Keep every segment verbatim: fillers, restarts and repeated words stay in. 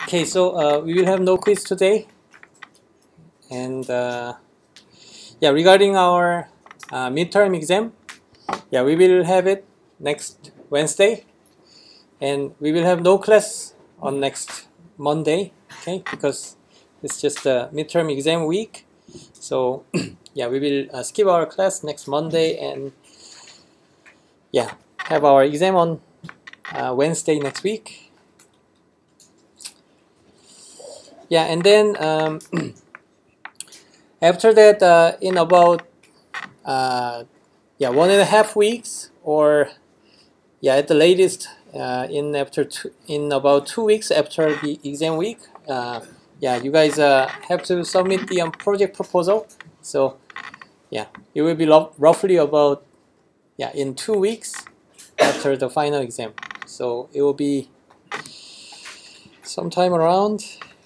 Okay, so uh, we will have no quiz today, and uh, yeah, regarding our uh, midterm exam, yeah, we will have it next Wednesday, and we will have no class on next Monday, okay, because it's just a midterm exam week. So yeah, we will uh, skip our class next Monday and yeah, have our exam on uh, Wednesday next week. Yeah, and then um, after that, uh, in about uh, yeah one and a half weeks, or yeah at the latest, uh, in after two, in about two weeks after the exam week, uh, yeah, you guys uh, have to submit the um, project proposal. So yeah, it will be roughly about yeah in two weeks after the final exam. So it will be sometime around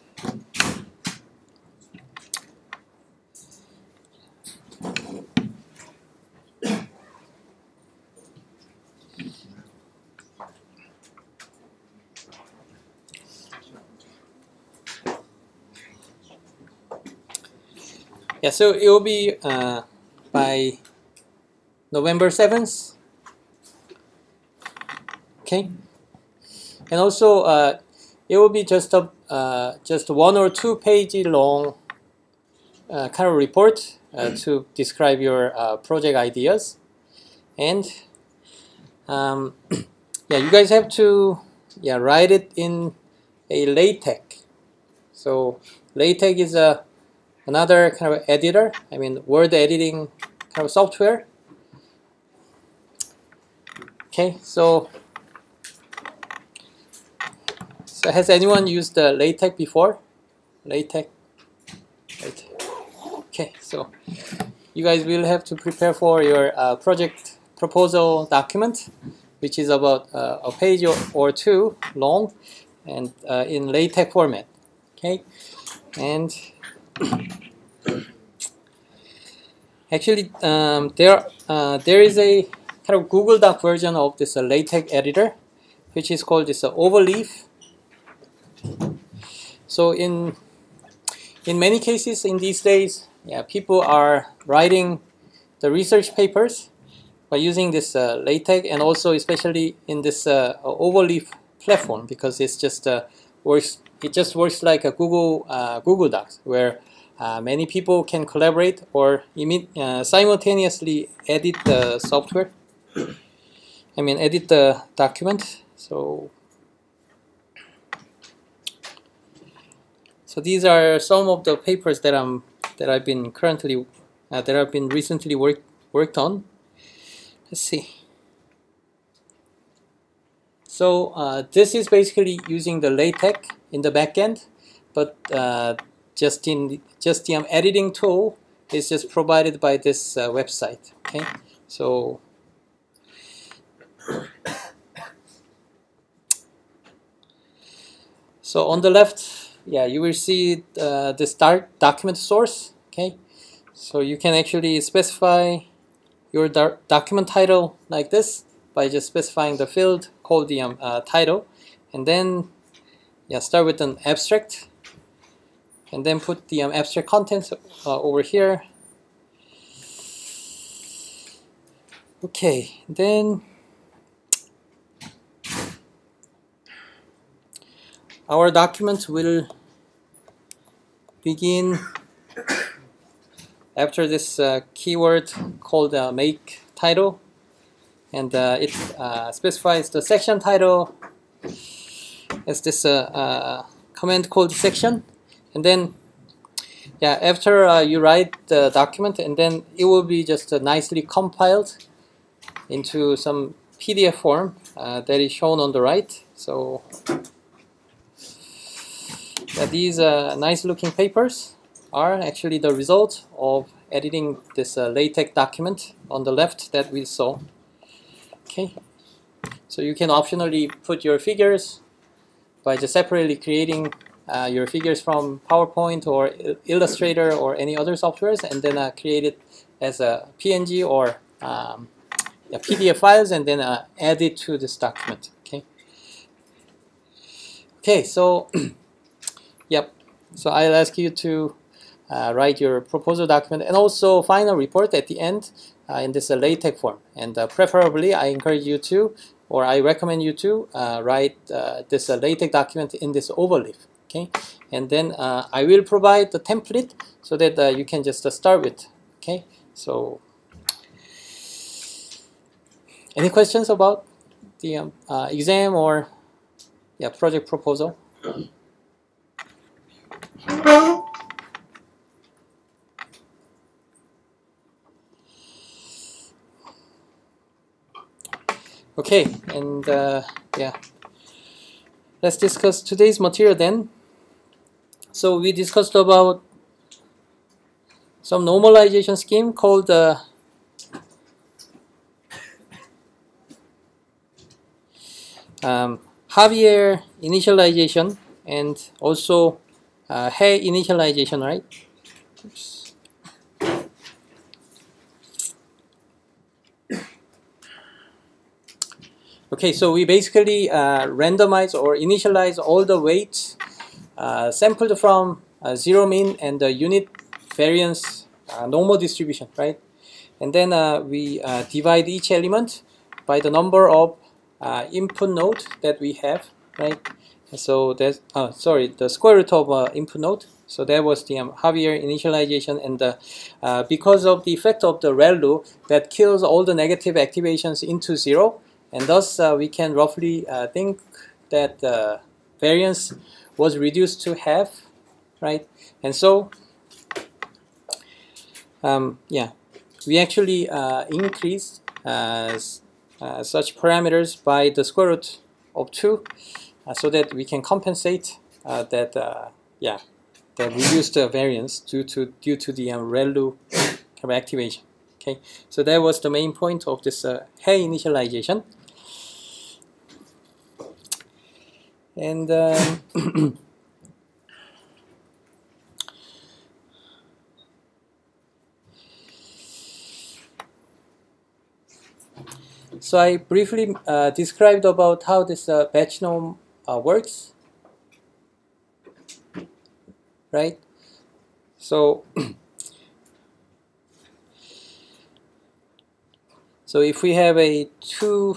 yeah, so it will be uh, by November seventh. Okay, and also uh, it will be just a uh, just one or two page long uh, kind of report uh, to describe your uh, project ideas, and um, yeah, you guys have to yeah write it in a LaTeX. So LaTeX is a another kind of editor. I mean, word editing kind of software. Okay, so. So has anyone used the LaTeX before? LaTeX? LaTeX. Okay, so you guys will have to prepare for your uh, project proposal document, which is about uh, a page or, or two long, and uh, in LaTeX format. Okay, and actually um, there uh, there is a kind of Google Doc version of this uh, LaTeX editor, which is called this uh, Overleaf. So in in many cases in these days, yeah, people are writing the research papers by using this uh, LaTeX, and also especially in this uh, Overleaf platform, because it's just uh, works. It just works like a Google uh, Google Docs, where uh, many people can collaborate or uh, simultaneously edit the software. I mean, edit the document. So. So these are some of the papers that I'm that I've been currently uh, that I've been recently worked worked on. Let's see. So uh, this is basically using the LaTeX in the backend, but uh, just in just the um, editing tool is just provided by this uh, website. Okay, so. So on the left, yeah, you will see uh, the start document source. Okay, so you can actually specify your document title like this by just specifying the field called the um, uh, title, and then yeah, start with an abstract, and then put the um, abstract contents uh, over here. Okay, then our document will begin after this uh, keyword called uh, make title, and uh, it uh, specifies the section title as this uh, uh, command called section, and then yeah, after uh, you write the document, and then it will be just uh, nicely compiled into some P D F form uh, that is shown on the right. So yeah, these uh, nice looking papers are actually the result of editing this uh, LaTeX document on the left that we saw. Okay, so you can optionally put your figures by just separately creating uh, your figures from PowerPoint or Illustrator or any other softwares, and then uh, create it as a P N G or um, yeah, P D F files, and then uh, add it to this document. Okay. Okay, so So I'll ask you to uh, write your proposal document and also final report at the end uh, in this uh, LaTeX form. And uh, preferably, I encourage you to, or I recommend you to uh, write uh, this uh, LaTeX document in this overleaf. Okay, and then uh, I will provide the template so that uh, you can just uh, start with. Okay, so any questions about the um, uh, exam or yeah project proposal? Okay, and uh, yeah, let's discuss today's material then. So we discussed about some normalization scheme called uh, um, Javier initialization and also uh, Hay initialization, right? Oops. Okay, so we basically uh, randomize or initialize all the weights uh, sampled from uh, zero mean and the unit variance uh, normal distribution, right? And then uh, we uh, divide each element by the number of uh, input node that we have, right? So that's oh, sorry, the square root of uh, input node. So that was the um, Javier initialization, and the, uh, because of the effect of the ReLU that kills all the negative activations into zero, and thus uh, we can roughly uh, think that the uh, variance was reduced to half, right? And so, um, yeah, we actually uh, increase uh, uh, such parameters by the square root of two, uh, so that we can compensate uh, that, uh, yeah, the reduced uh, variance due to due to the um, ReLU activation. Okay, so that was the main point of this uh, Hay initialization. And um, so I briefly uh, described about how this uh, batch norm uh, works, right? So, so if we have a two,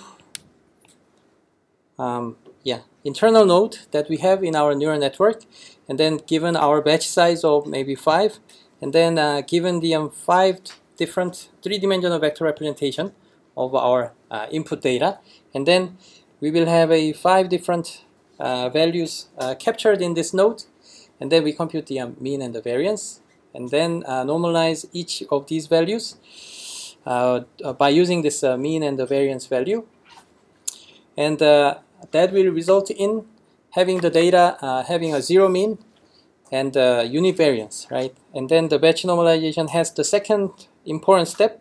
um, yeah, internal node that we have in our neural network, and then given our batch size of maybe five, and then uh, given the um, five different three-dimensional vector representation of our uh, input data, and then we will have a five different uh, values uh, captured in this node, and then we compute the um, mean and the variance, and then uh, normalize each of these values uh, by using this uh, mean and the variance value, and uh, that will result in having the data uh, having a zero mean and uh, unit variance, right? And then the batch normalization has the second important step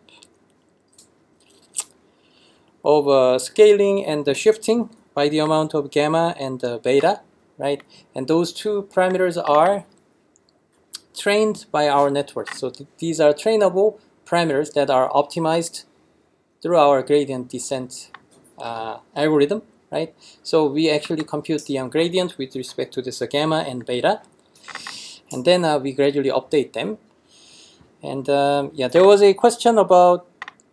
of uh, scaling and the shifting by the amount of gamma and uh, beta, right? And those two parameters are trained by our network. So th these are trainable parameters that are optimized through our gradient descent uh, algorithm, right? So we actually compute the um, gradient with respect to this uh, gamma and beta, and then uh, we gradually update them. And um, yeah, there was a question about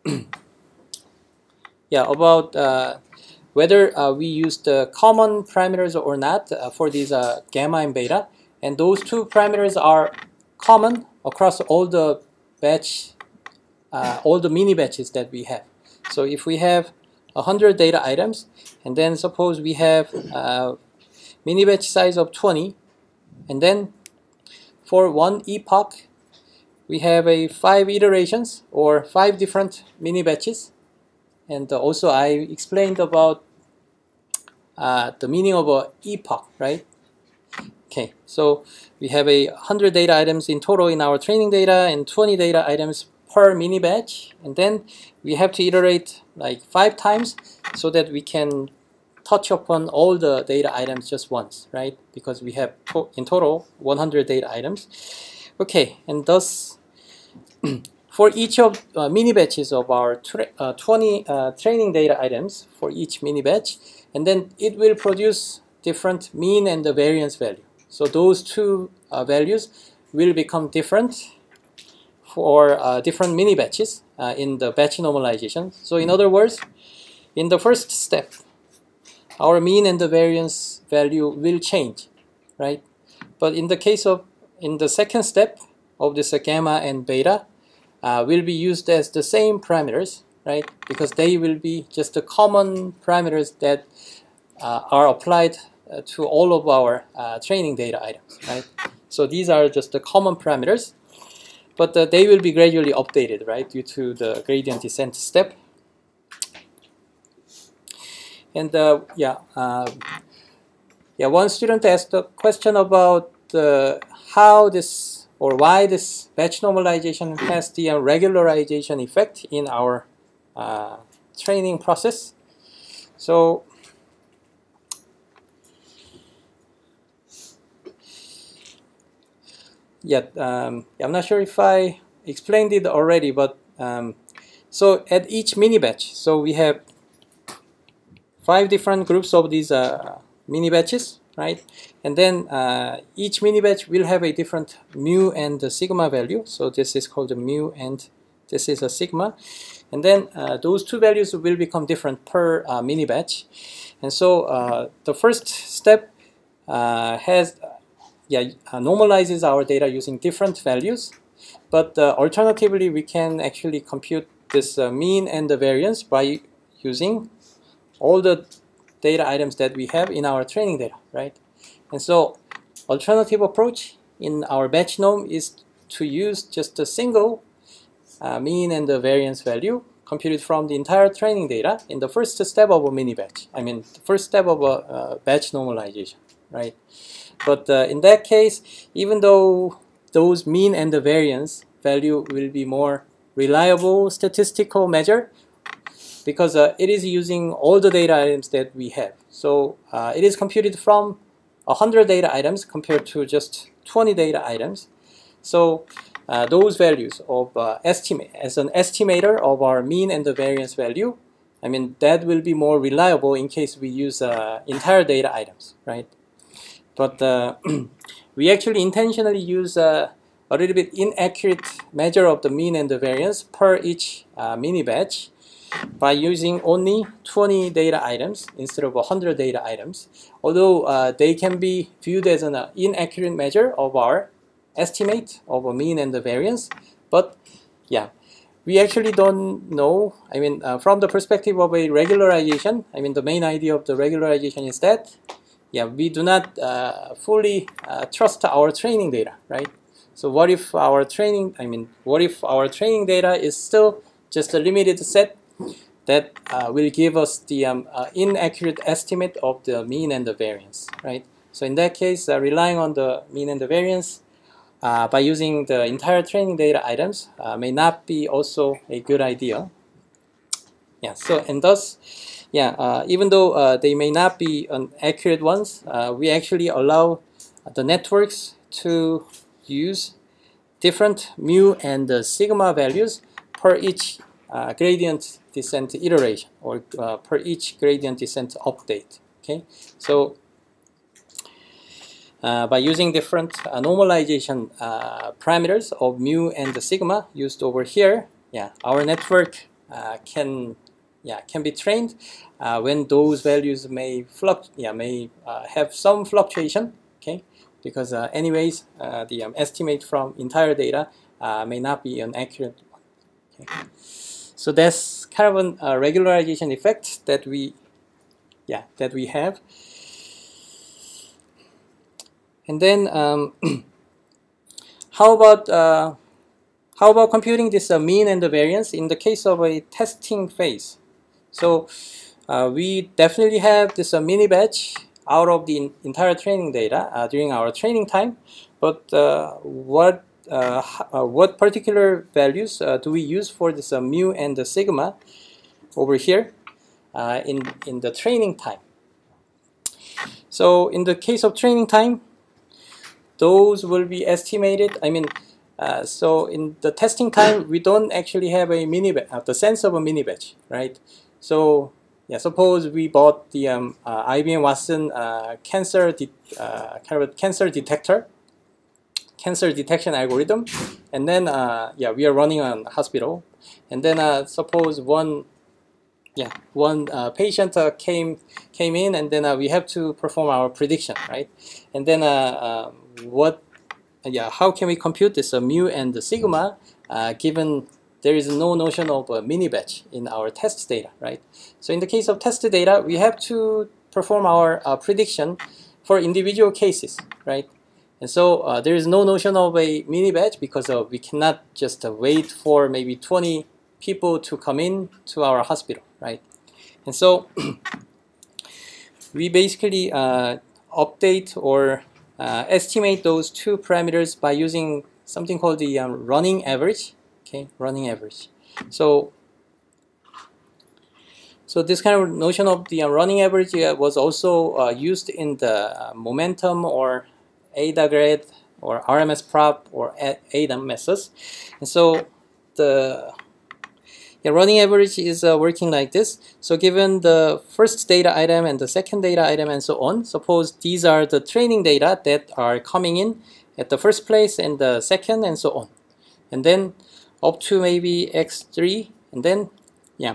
yeah about uh, whether uh, we used uh, common parameters or not uh, for these uh, gamma and beta, and those two parameters are common across all the batch, uh, all the mini batches that we have. So if we have one hundred data items, and then suppose we have uh, mini batch size of twenty, and then for one epoch we have a five iterations or five different mini batches. And uh, also I explained about uh, the meaning of a epoch, right? Okay, so we have a one hundred data items in total in our training data and twenty data items per mini batch, and then we have to iterate like five times so that we can touch upon all the data items just once, right? Because we have to in total one hundred data items. Okay, and thus for each of uh, mini batches of our tra uh, twenty uh, training data items for each mini batch, and then it will produce different mean and the variance value. So those two uh, values will become different for uh, different mini batches uh, in the batch normalization. So in other words, in the first step, our mean and the variance value will change, right? But in the case of, in the second step of this uh, gamma and beta uh, will be used as the same parameters, right? Because they will be just the common parameters that uh, are applied uh, to all of our uh, training data items, right? So these are just the common parameters, but uh, they will be gradually updated, right, due to the gradient descent step. And uh, yeah, uh, yeah, one student asked a question about uh, how this or why this batch normalization has the uh, regularization effect in our uh, training process. So yeah, um, I'm not sure if I explained it already, but um, so at each mini batch, so we have five different groups of these uh, mini batches, right? And then uh, each mini batch will have a different mu and the sigma value. So this is called the mu and this is a sigma. And then uh, those two values will become different per uh, mini batch. And so uh, the first step uh, has, yeah, uh, normalizes our data using different values. But uh, alternatively, we can actually compute this uh, mean and the variance by using all the data items that we have in our training data, right? And so alternative approach in our batch norm is to use just a single uh, mean and the variance value computed from the entire training data in the first step of a mini batch. I mean, the first step of a uh, batch normalization, right? But uh, in that case, even though those mean and the variance value will be more reliable statistical measure, because uh, it is using all the data items that we have. So uh, it is computed from one hundred data items compared to just twenty data items. So uh, those values of uh, estimate, as an estimator of our mean and the variance value, I mean, that will be more reliable in case we use uh, entire data items, right? But uh, we actually intentionally use uh, a little bit inaccurate measure of the mean and the variance per each uh, mini batch by using only twenty data items instead of one hundred data items, although uh, they can be viewed as an uh, inaccurate measure of our estimate of a mean and the variance. But yeah, we actually don't know, I mean, uh, from the perspective of a regularization, I mean, the main idea of the regularization is that, yeah, we do not uh, fully uh, trust our training data, right? So what if our training, I mean, what if our training data is still just a limited set that uh, will give us the um, uh, inaccurate estimate of the mean and the variance, right? So in that case, uh, relying on the mean and the variance uh, by using the entire training data items uh, may not be also a good idea. Yeah, so and thus, yeah, uh, even though uh, they may not be an accurate ones, uh, we actually allow the networks to use different mu and the sigma values per each uh, gradient descent iteration, or uh, per each gradient descent update. Okay, so uh, by using different uh, normalization uh, parameters of mu and the sigma used over here, yeah, our network uh, can yeah can be trained uh, when those values may fluct yeah may uh, have some fluctuation. Okay, because uh, anyways uh, the um, estimate from entire data uh, may not be an accurate one. Okay. So that's kind of a uh, regularization effect that we, yeah, that we have. And then, um, how about uh, how about computing this uh, mean and the variance in the case of a testing phase? So uh, we definitely have this uh, mini batch out of the in entire training data uh, during our training time, but uh, what Uh, uh, what particular values uh, do we use for this uh, mu and the sigma over here uh, in, in the training time? So in the case of training time, those will be estimated. I mean, uh, so in the testing time, we don't actually have a mini batch, uh, the sense of a mini batch, right? So yeah, suppose we bought the um, uh, I B M Watson uh, cancer, de uh, kind of cancer detector. cancer detection algorithm, and then uh, yeah, we are running a hospital, and then uh, suppose one yeah one uh, patient uh, came came in, and then uh, we have to perform our prediction, right? And then uh, um, what yeah how can we compute this uh, mu and the sigma uh, given there is no notion of a mini batch in our test data, right? So in the case of test data, we have to perform our uh, prediction for individual cases, right? And so uh, there is no notion of a mini batch because uh, we cannot just uh, wait for maybe twenty people to come in to our hospital, right? And so we basically uh, update or uh, estimate those two parameters by using something called the um, running average. Okay, running average. So, so this kind of notion of the uh, running average uh, was also uh, used in the uh, momentum or A D A grad or R M S prop or A D A M methods. And so the yeah, running average is uh, working like this. So given the first data item and the second data item and so on, suppose these are the training data that are coming in at the first place and the second and so on. And then up to maybe x three, and then yeah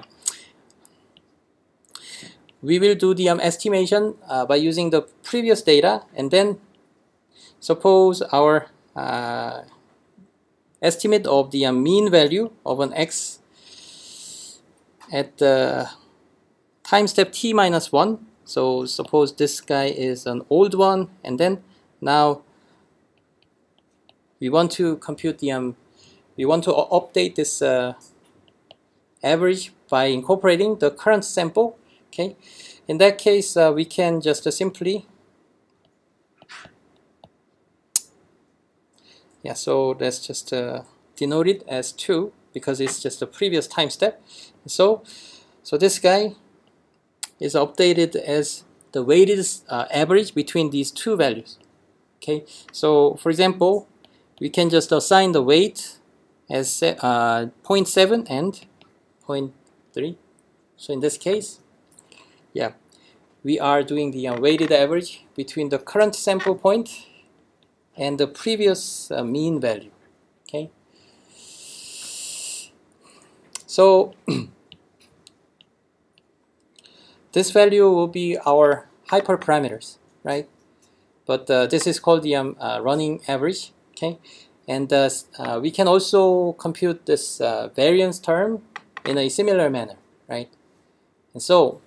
we will do the um, estimation uh, by using the previous data, and then suppose our uh, estimate of the uh, mean value of an x at the time step t minus one. So suppose this guy is an old one, and then now we want to compute the um, we want to update this uh, average by incorporating the current sample. Okay, in that case uh, we can just uh, simply yeah so let's just uh, denote it as two because it's just a previous time step. So so this guy is updated as the weighted uh, average between these two values. Okay, so for example, we can just assign the weight as uh, zero point seven and zero point three. So in this case, yeah, we are doing the uh, weighted average between the current sample point and the previous uh, mean value. Okay, so this value will be our hyperparameters, right? But uh, this is called the um, uh, running average. Okay. And uh, uh, we can also compute this uh, variance term in a similar manner, right? And so,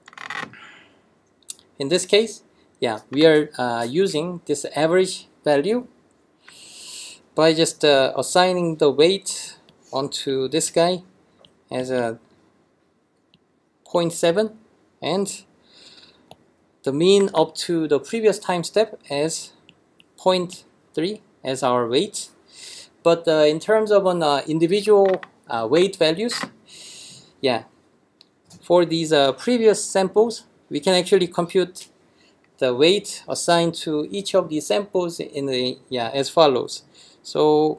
in this case, yeah, we are uh, using this average value by just uh, assigning the weight onto this guy as a zero point seven and the mean up to the previous time step as zero point three as our weight. But uh, in terms of an uh, individual uh, weight values, yeah, for these uh, previous samples, we can actually compute the weight assigned to each of these samples in the yeah as follows. So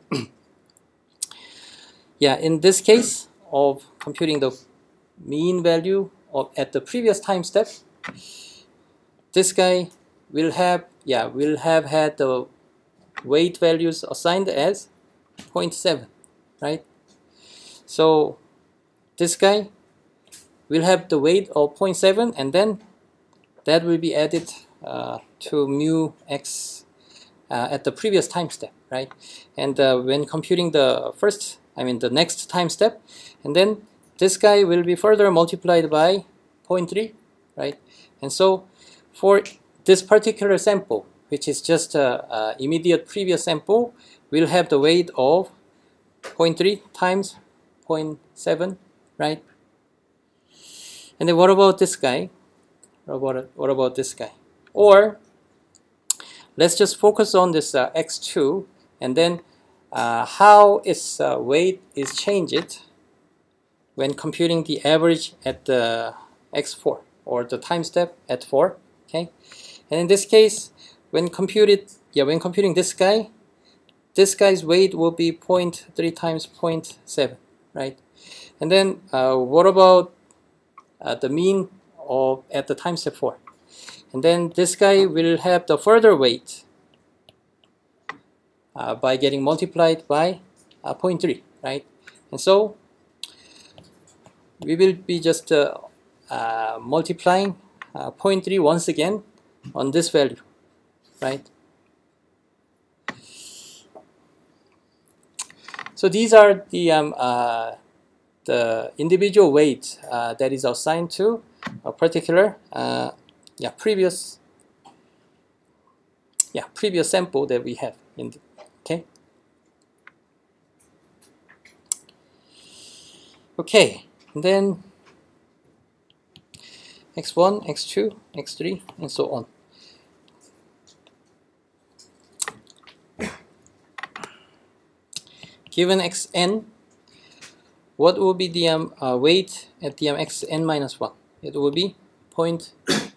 yeah, in this case of computing the mean value of at the previous time step, this guy will have yeah will have had the weight values assigned as zero point seven, right? So this guy will have the weight of zero point seven, and then that will be added uh, to mu x uh, at the previous time step, right? And uh, when computing the first, I mean the next time step, and then this guy will be further multiplied by zero point three, right? And so for this particular sample, which is just a, a immediate previous sample, will have the weight of zero point three times zero point seven, right? And then what about this guy? What about, what about this guy? Or let's just focus on this uh, x two, and then uh, how its uh, weight is changed when computing the average at the x four, or the time step at four. Okay, and in this case, when computed, yeah, when computing this guy, this guy's weight will be zero point three times zero point seven, right? And then uh, what about uh, the mean of at the time step four? And then this guy will have the further weight uh, by getting multiplied by uh, zero point three, right? And so we will be just uh, uh, multiplying uh, zero point three once again on this value, right? So these are the um, uh, the individual weight uh, that is assigned to a particular uh, yeah previous yeah previous sample that we have in the, okay okay and then x one, x two, x three, and so on. Given xn, what will be the um, uh, weight at the um, xn minus one? It will be zero point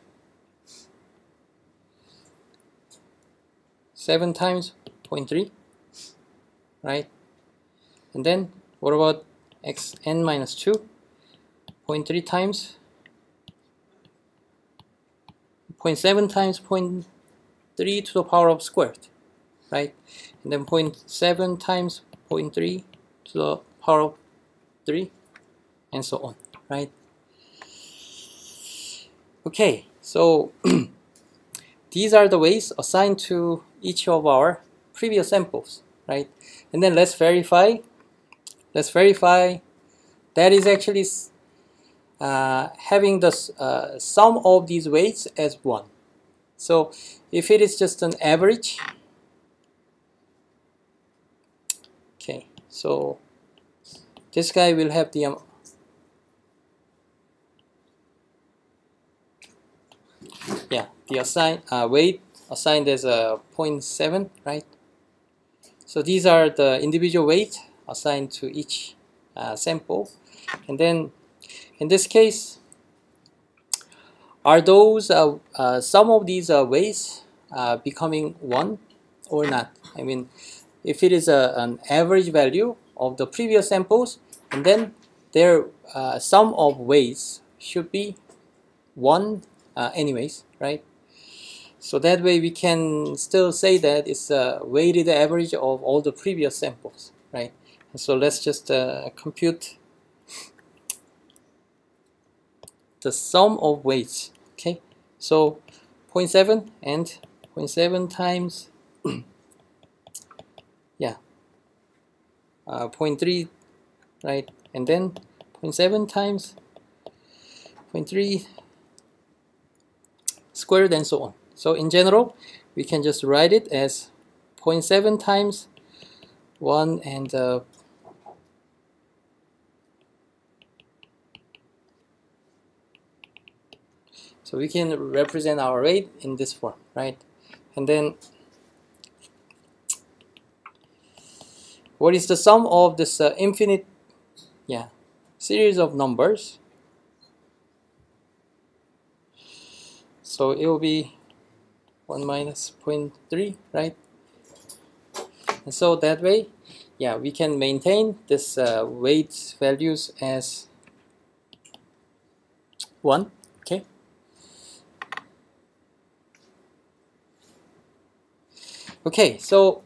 seven times zero point three, right? And then what about xn minus two? zero point three times zero point seven times zero point three to the power of squared, right? And then zero point seven times zero point three to the power of three, and so on, right? Okay, so these are the weights assigned to each of our previous samples, right? And then let's verify. Let's verify that is actually uh, having the uh, sum of these weights as one. So if it is just an average, okay, so this guy will have the um, yeah the assigned uh, weight assigned as a zero point seven, right? So these are the individual weight assigned to each uh, sample, and then in this case, are those uh, uh, some of these uh, weights uh, becoming one or not? I mean, if it is a, an average value of the previous samples, and then their uh, sum of weights should be one uh, anyways, right? So that way we can still say that it's a weighted average of all the previous samples, right? And so let's just uh, compute the sum of weights, okay? So zero point seven and zero point seven times yeah uh, zero point three, right? And then zero point seven times zero point three squared, and so on. So in general, we can just write it as zero point seven times one and uh, so we can represent our weight in this form, right? And then what is the sum of this uh, infinite yeah series of numbers? So it will be one minus zero point three, right? And so that way, yeah, we can maintain this uh, weight values as one, okay? Okay, so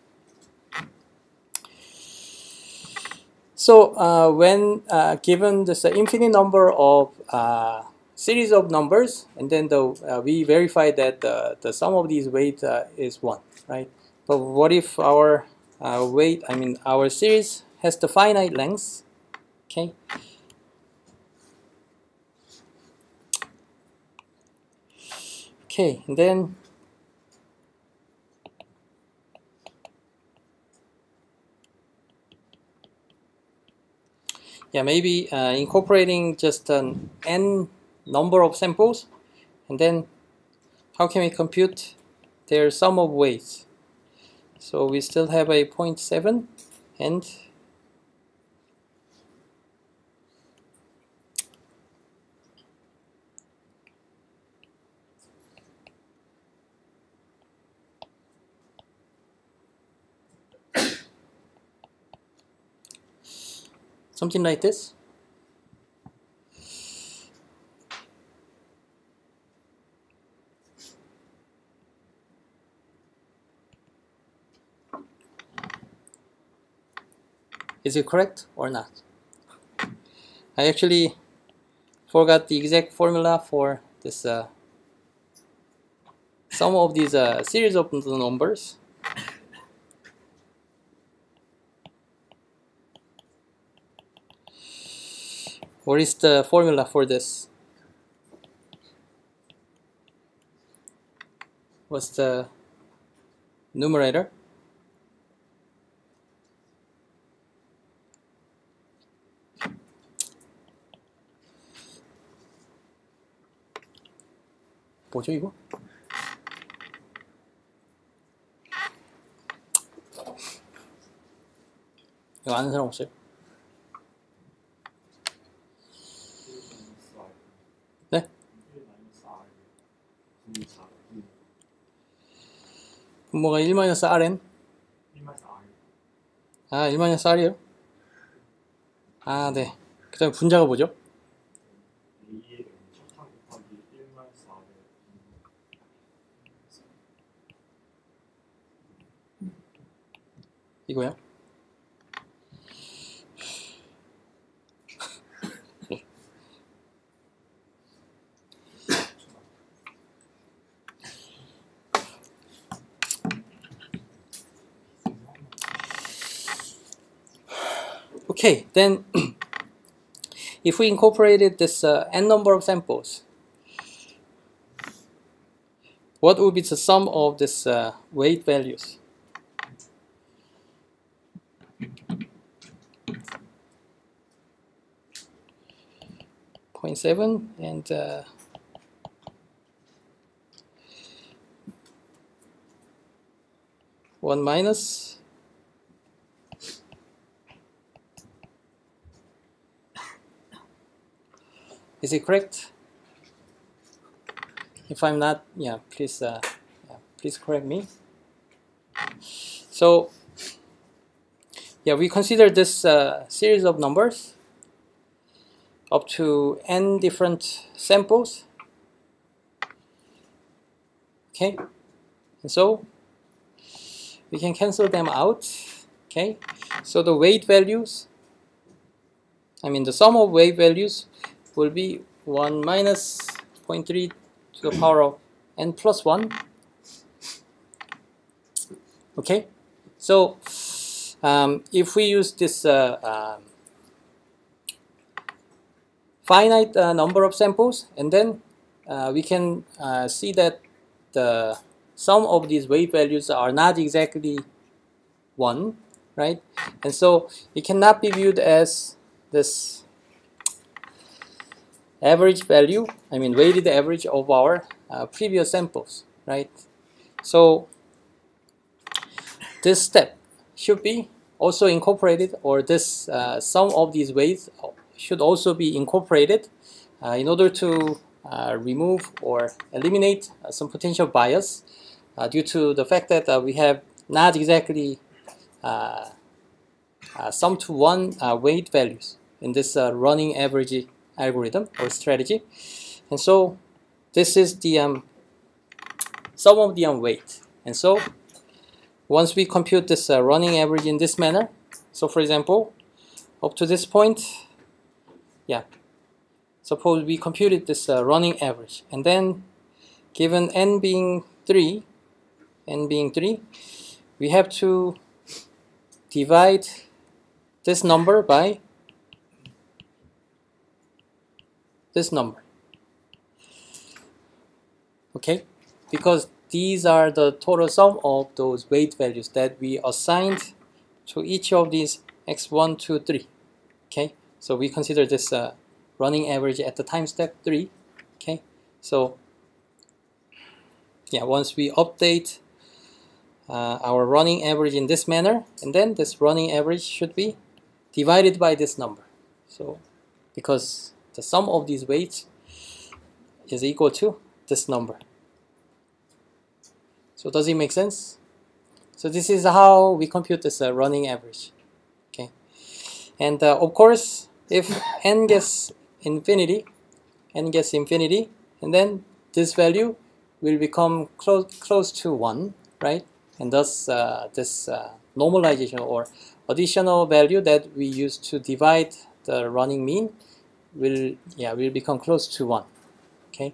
so uh, when uh, given this uh, infinite number of uh, series of numbers, and then the uh, we verify that the, the sum of these weight uh, is one, right? But what if our uh, weight, I mean our series has the finite length, okay? Okay, and then yeah, maybe uh, incorporating just an n number of samples, and then how can we compute their sum of weights? So we still have a zero point seven and something like this. Is it correct or not? I actually forgot the exact formula for this uh, sum of these uh, series of numbers. What is the formula for this? What's the numerator? 뭐죠 이거? 이거 아는 사람 없어요? 네? 분모가 일 마이너스 알엔? 아, 일 마이너스 알이에요? 아, 네. 그 다음에 분자가 뭐죠? 이거요? Okay, then if we incorporated this uh, n number of samples, what would be the sum of this uh, weight values? zero point seven and uh, one minus Is it correct? If I'm not, yeah, please, uh, yeah, please correct me. So, yeah, we consider this uh, series of numbers up to n different samples. Okay, and so we can cancel them out. Okay, so the weight values, I mean the sum of weight values will be one minus zero point three to the power of n plus one. Okay, so um, if we use this uh, um, finite uh, number of samples, and then uh, we can uh, see that the sum of these weight values are not exactly one, right? And so it cannot be viewed as this average value, I mean weighted average of our uh, previous samples, right? So this step should be also incorporated, or this uh, sum of these weights should also be incorporated uh, in order to uh, remove or eliminate uh, some potential bias uh, due to the fact that uh, we have not exactly uh, uh, sum to one uh, weight values in this uh, running average algorithm or strategy. And so this is the um, sum of the um, weight. And so once we compute this uh, running average in this manner, so for example, up to this point, yeah, suppose we computed this uh, running average, and then given n being three, n being three, we have to divide this number by this number. Okay, because these are the total sum of those weight values that we assigned to each of these x one, two, three. Okay, so we consider this uh, running average at the time step three. Okay, so yeah, once we update uh, our running average in this manner, and then this running average should be divided by this number. So because the sum of these weights is equal to this number. So does it make sense? So this is how we compute this uh, running average. Okay, and uh, of course, if n gets infinity, n gets infinity, and then this value will become close close to one, right? And thus uh, this uh, normalization or additional value that we use to divide the running mean will yeah will become close to one. Okay.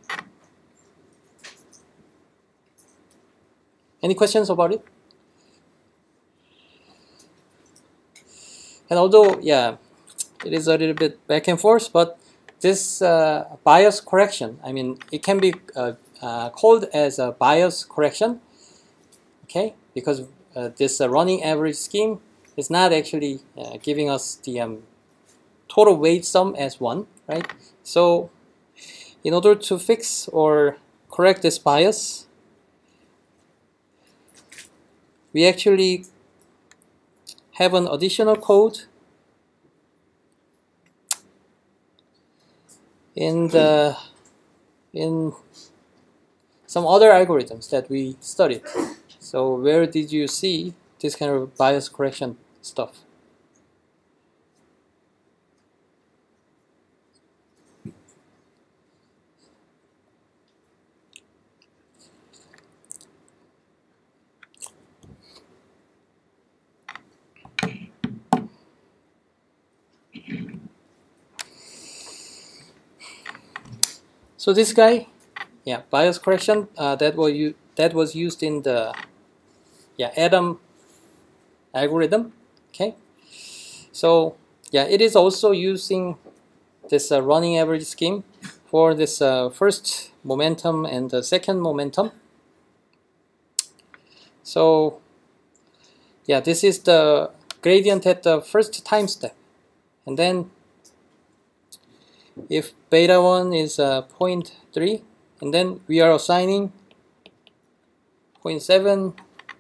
Any questions about it? And although yeah, it is a little bit back and forth, but this uh, bias correction, I mean, it can be uh, uh, called as a bias correction. Okay, because uh, this uh, running average scheme is not actually uh, giving us the um, total weight sum as one, right? So in order to fix or correct this bias, we actually have an additional code in the in some other algorithms that we studied. So where did you see this kind of bias correction stuff? So this guy, yeah, bias correction uh, that was you that was used in the yeah Adam algorithm. Okay, so yeah, it is also using this uh, running average scheme for this uh, first momentum and the second momentum. So yeah, this is the gradient at the first time step, and then if beta one is uh, zero point three, and then we are assigning zero point seven,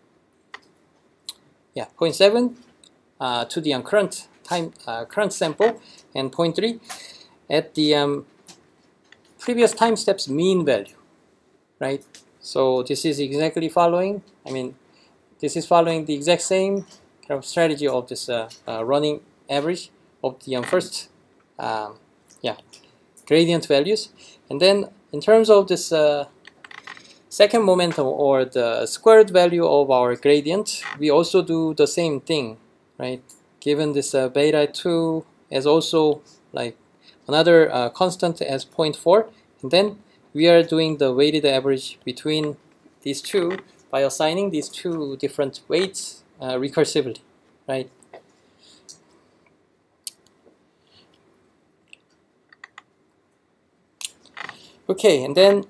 yeah, zero point seven uh, to the um, current time uh, current sample, and zero point three at the um, previous time step's mean value, right? So this is exactly following. I mean, this is following the exact same kind of strategy of this uh, uh, running average of the um, first, um, yeah, gradient values, and then in terms of this uh, second momentum or the squared value of our gradient, we also do the same thing, right? Given this uh, beta two as also like another uh, constant as zero point four, and then we are doing the weighted average between these two by assigning these two different weights uh, recursively, right? Okay, and then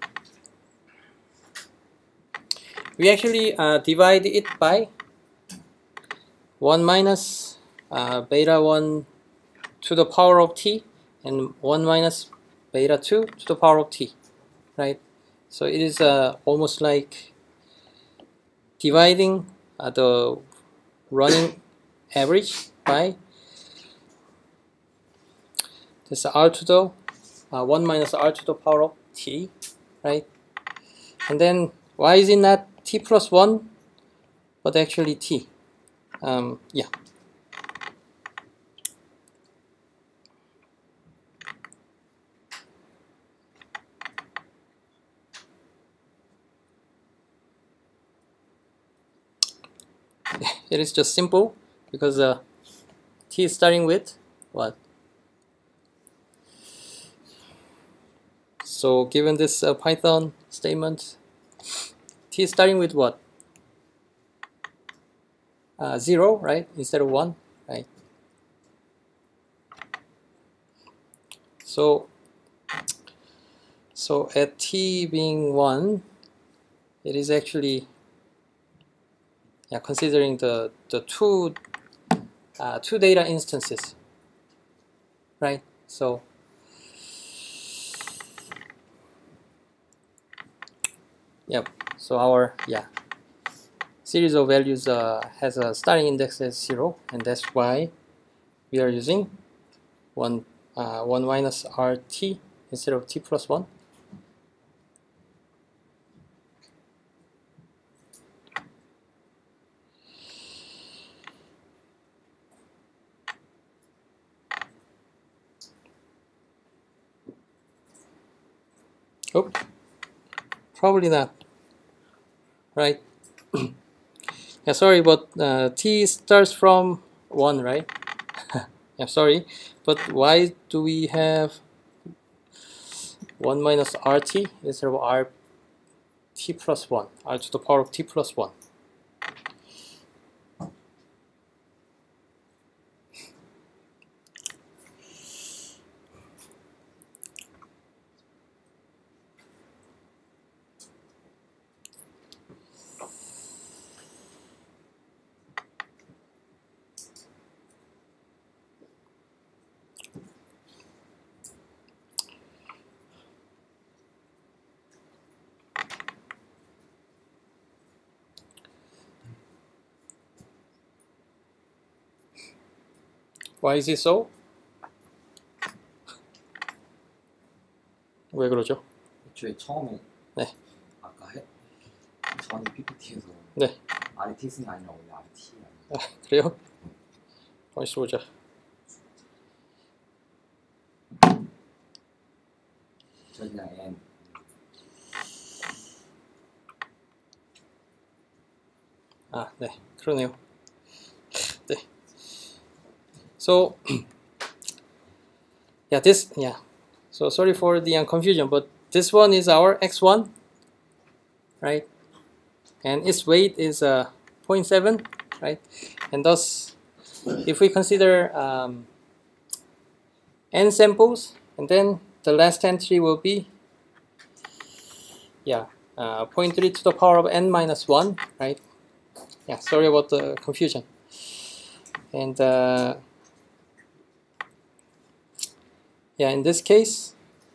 we actually uh, divide it by one minus uh, beta one to the power of t and one minus beta two to the power of t, right? So it is uh, almost like dividing uh, the running average by this r to the uh, one minus r to the power of t, right? And then why is it not t plus one but actually t? Um, yeah. It is just simple because uh, t is starting with what? So given this uh, Python statement, t is starting with what? Uh, zero, right? Instead of one, right? So, so at t being one, it is actually yeah considering the the two uh, two data instances, right? So. Yep. So our yeah series of values uh, has a starting index as zero, and that's why we are using one uh, one minus rt instead of t plus one. Oh, probably not. Right. Yeah, sorry, but uh, t starts from one, right? I'm sorry, but why do we have one minus rt instead of rt plus one, r to the power of t plus one? Why is it so? 왜 그러죠? 애초에 처음에 네. 아까 해, 전 피피티에서 네. 알티엑스가 아니라 원래 알티 아, 그래요? 다시 보자. 저 그냥 N. 아, 네, 그러네요. 네. So, yeah, this, yeah. So sorry for the uh, confusion, but this one is our x one, right? And its weight is uh, zero point seven, right? And thus, if we consider um, n samples, and then the last entry will be, yeah, uh, zero point three to the power of n minus one, right? Yeah, sorry about the confusion. And uh, yeah, in this case,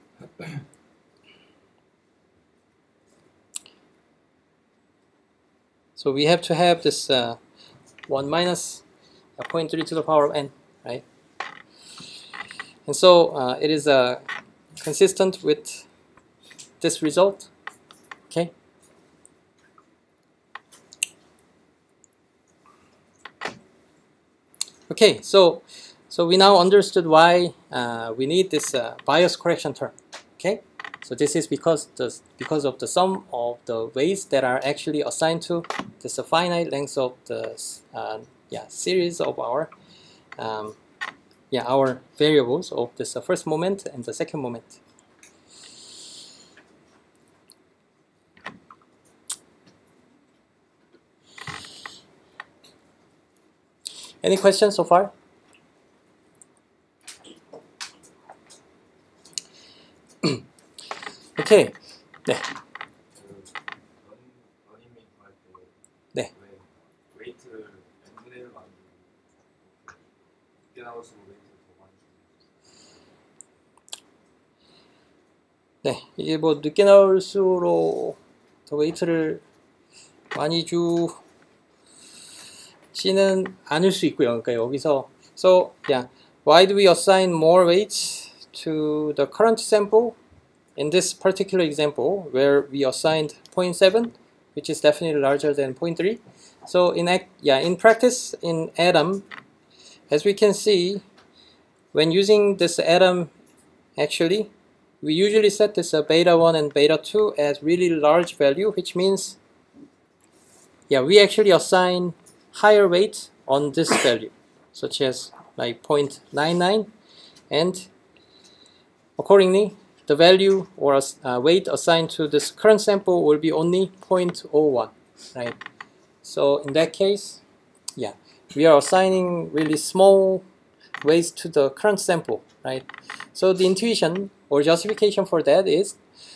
so we have to have this uh, one minus zero point three to the power of n, right? And so uh, it is uh, consistent with this result, okay? Okay, so so we now understood why uh, we need this uh, bias correction term. Okay, so this is because the because of the sum of the weights that are actually assigned to this uh, finite length of the uh, yeah series of our um, yeah our variables of this uh, first moment and the second moment. Any questions so far? Okay. 네. 네. 네, 이게 뭐 늦게 나올수록 더 웨이트를 많이 주지는 않을 수 있고요. 그러니까 여기서 so yeah, why do we assign more weights to the current sample in this particular example where we assigned zero point seven, which is definitely larger than zero point three? So in act, yeah, in practice in Atom, as we can see, when using this Atom, actually we usually set this uh, beta one and beta two as really large value, which means yeah, we actually assign higher weight on this value, such as like zero point nine nine, and accordingly the value or uh, weight assigned to this current sample will be only zero point zero one, right? So in that case, yeah, we are assigning really small weights to the current sample, right? So the intuition or justification for that is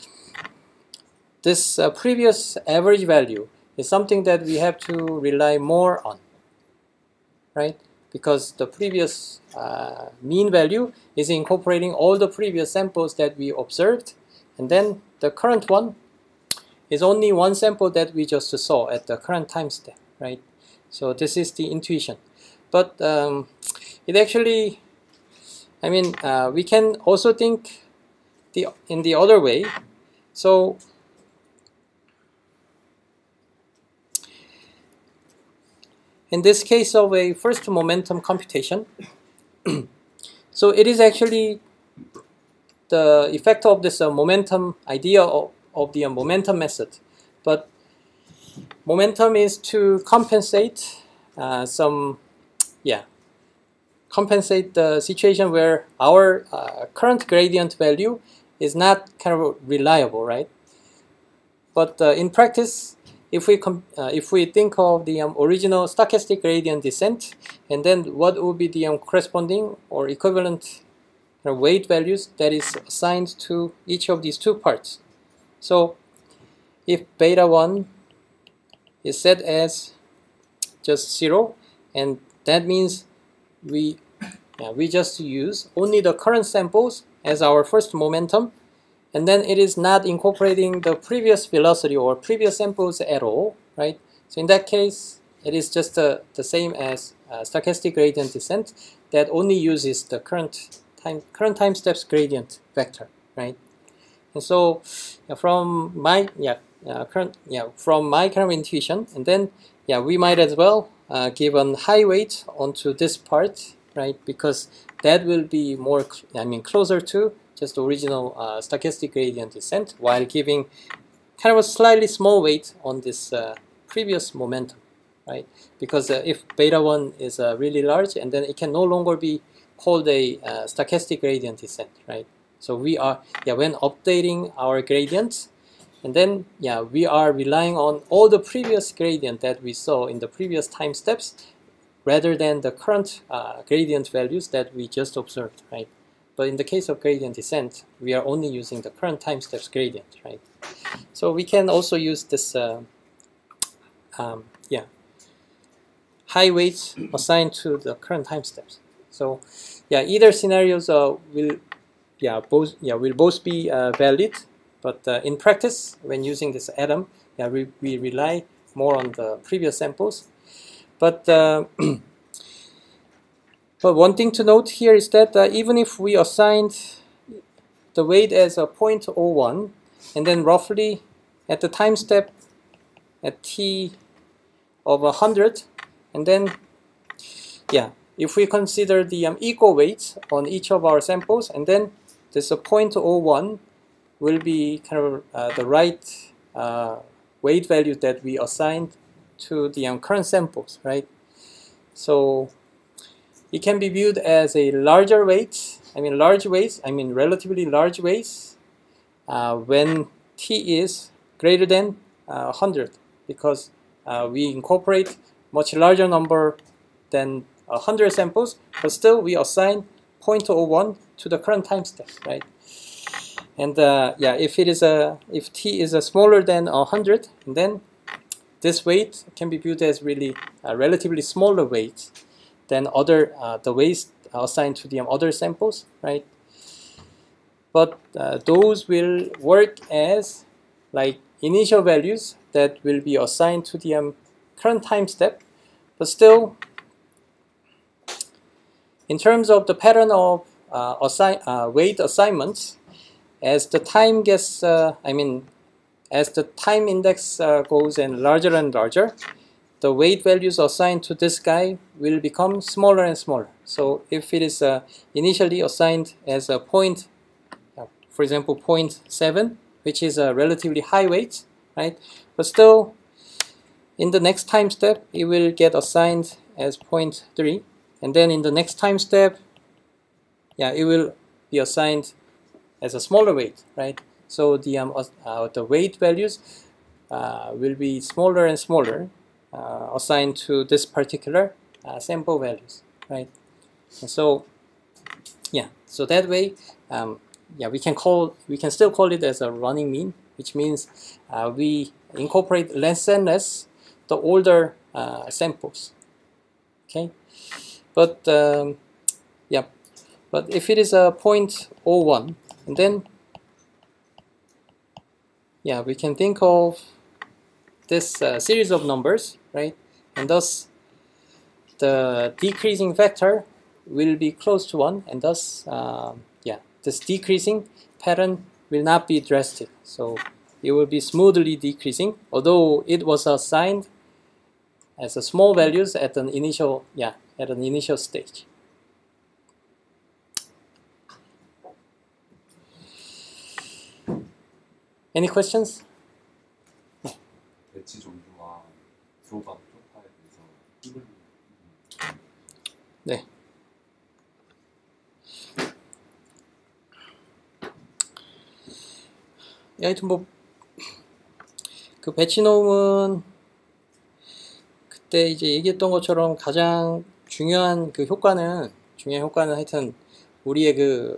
this uh, previous average value is something that we have to rely more on, right? Because the previous uh, mean value is incorporating all the previous samples that we observed, and then the current one is only one sample that we just saw at the current time step, right? So this is the intuition. But um, it actually, I mean, uh, we can also think the in the other way. So in this case of a first momentum computation, so it is actually the effect of this uh, momentum idea of, of the uh, momentum method. But momentum is to compensate uh, some, yeah, compensate the situation where our uh, current gradient value is not kind of reliable, right? But uh, in practice, if we com uh, if we think of the um, original stochastic gradient descent, and then what would be the um, corresponding or equivalent uh, weight values that is assigned to each of these two parts. So if beta one is set as just zero, and that means we yeah, we just use only the current samples as our first momentum, and then it is not incorporating the previous velocity or previous samples at all, right? So in that case, it is just uh, the same as uh, stochastic gradient descent that only uses the current time current time steps gradient vector, right? And so yeah, from my yeah uh, current yeah from my current intuition, and then yeah we might as well uh, give a high weight onto this part, right? Because that will be more I mean closer to just the original uh, stochastic gradient descent, while giving kind of a slightly small weight on this uh, previous momentum, right? Because uh, if beta one is uh, really large, and then it can no longer be called a uh, stochastic gradient descent, right? So we are, yeah, when updating our gradients, and then, yeah, we are relying on all the previous gradient that we saw in the previous time steps, rather than the current uh, gradient values that we just observed, right? But in the case of gradient descent, we are only using the current time steps gradient, right? So we can also use this, uh, um, yeah, high weights assigned to the current time steps. So, yeah, either scenarios uh, will, yeah, both, yeah, will both be uh, valid. But uh, in practice, when using this atom, yeah, we, we rely more on the previous samples. But uh, But one thing to note here is that uh, even if we assigned the weight as a zero point zero one, and then roughly at the time step at t of one hundred, and then, yeah, if we consider the um, equal weights on each of our samples, and then this uh, zero point zero one will be kind of uh, the right uh, weight value that we assigned to the um, current samples, right? So it can be viewed as a larger weight, I mean large weights, I mean relatively large weights uh, when t is greater than uh, one hundred, because uh, we incorporate much larger number than one hundred samples, but still we assign zero point zero one to the current time step, right? And uh, yeah, if it is a if t is a smaller than one hundred, then this weight can be viewed as really a relatively smaller weight than other uh, the weights assigned to the um, other samples, right? But uh, those will work as like initial values that will be assigned to the um, current time step. But still, in terms of the pattern of uh, assign uh, weight assignments, as the time gets, uh, I mean, as the time index uh, goes and larger and larger, the weight values assigned to this guy will become smaller and smaller. So if it is uh, initially assigned as a point, uh, for example, zero point seven, which is a relatively high weight, right? But still, in the next time step, it will get assigned as zero point three, and then in the next time step, yeah, it will be assigned as a smaller weight, right? So the um, uh, the weight values uh, will be smaller and smaller, uh, assigned to this particular uh, sample values, right? And so, yeah, so that way, um, yeah, we can call we can still call it as a running mean, which means uh, we incorporate less and less the older uh, samples. Okay, but um, yeah, but if it is a zero point zero one, and then yeah, we can think of this uh, series of numbers, right? And thus the decreasing factor will be close to one, and thus um, yeah, this decreasing pattern will not be drastic. So it will be smoothly decreasing, although it was assigned as a small values at an initial yeah at an initial stage. Any questions? 배치 종류와 들어가는 쪽파에 대해서 네. 하여튼 뭐 그 배치놈은 그때 이제 얘기했던 것처럼 가장 중요한 그 효과는 중요한 효과는 하여튼 우리의 그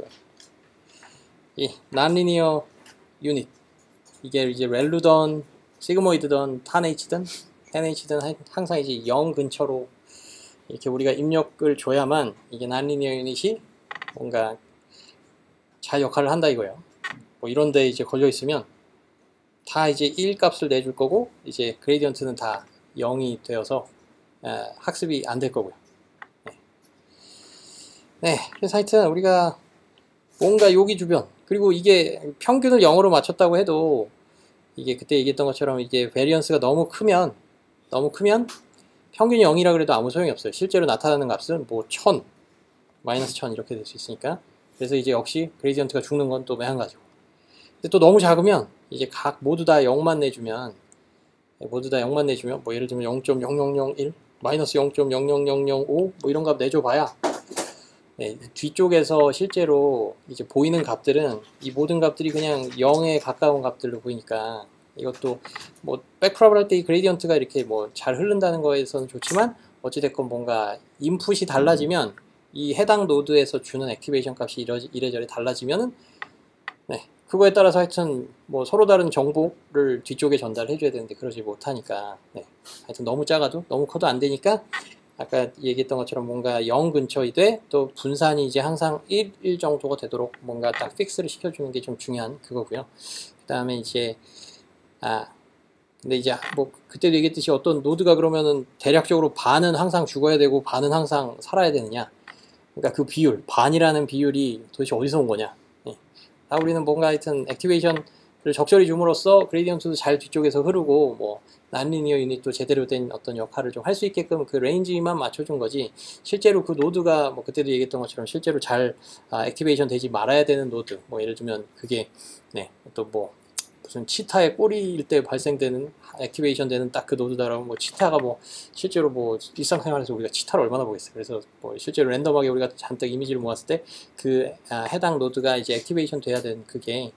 이 난리니어 유닛, 이게 이제 렐루든 시그모이드든 탄H든 엔H든 항상 이제 영 근처로 이렇게 우리가 입력을 줘야만 이게 난리니어 유닛이 뭔가 잘 역할을 한다 이거예요. 뭐 이런데 이제 걸려 있으면 다 이제 일 값을 내줄 거고, 이제 그레디언트는 다 영이 되어서 에, 학습이 안 될 거고요. 네. 네, 그래서 하여튼 우리가 뭔가 여기 주변, 그리고 이게 평균을 영으로 맞췄다고 해도 이게 그때 얘기했던 것처럼 이게 베리언스가 너무 크면 너무 크면 평균이 영이라 그래도 아무 소용이 없어요. 실제로 나타나는 값은 뭐 천, 마이너스 천 이렇게 될 수 있으니까. 그래서 이제 역시 그레디언트가 죽는 건 또 매한가지고. 근데 또 너무 작으면 이제 각 모두 다 영만 내주면 모두 다 영만 내주면 뭐 예를 들면 영 점 영영영일, 마이너스 영 점 영영영영오 뭐 이런 값 내줘봐야 네, 뒤쪽에서 실제로 이제 보이는 값들은 이 모든 값들이 그냥 영에 가까운 값들로 보이니까, 이것도 뭐 백프랍을 할 때 이 그레디언트가 이렇게 뭐 잘 흐른다는 거에서는 좋지만 어찌됐건 뭔가 인풋이 달라지면 이 해당 노드에서 주는 액티베이션 값이 이래저래 달라지면은 네, 그거에 따라서 하여튼 뭐 서로 다른 정보를 뒤쪽에 전달해 줘야 되는데 그러지 못하니까 네, 하여튼 너무 작아도 너무 커도 안 되니까 아까 얘기했던 것처럼 뭔가 영 근처이 돼, 또 분산이 이제 항상 일, 일 정도가 되도록 뭔가 딱 픽스를 시켜주는 게 좀 중요한 그거고요. 그 다음에 이제 아 근데 이제 뭐 그때도 얘기했듯이 어떤 노드가 그러면은 대략적으로 반은 항상 죽어야 되고 반은 항상 살아야 되느냐, 그러니까 그 비율, 반이라는 비율이 도대체 어디서 온 거냐. 네. 아, 우리는 뭔가 하여튼 액티베이션을 적절히 줌으로써 그레디언트도 잘 뒤쪽에서 흐르고 뭐 난리니어 유닛도 제대로 된 어떤 역할을 좀 할 수 있게끔 그 레인지만 맞춰준 거지, 실제로 그 노드가 뭐 그때도 얘기했던 것처럼 실제로 잘 아, 액티베이션 되지 말아야 되는 노드, 뭐 예를 들면 그게 네, 또 뭐 무슨 치타의 꼬리일 때 발생되는 액티베이션 되는 딱 그 노드다라면 뭐 치타가 뭐 실제로 뭐 일상생활에서 우리가 치타를 얼마나 보겠어요. 그래서 뭐 실제로 랜덤하게 우리가 잔뜩 이미지를 모았을 때 그 아, 해당 노드가 이제 액티베이션 돼야 되는 그게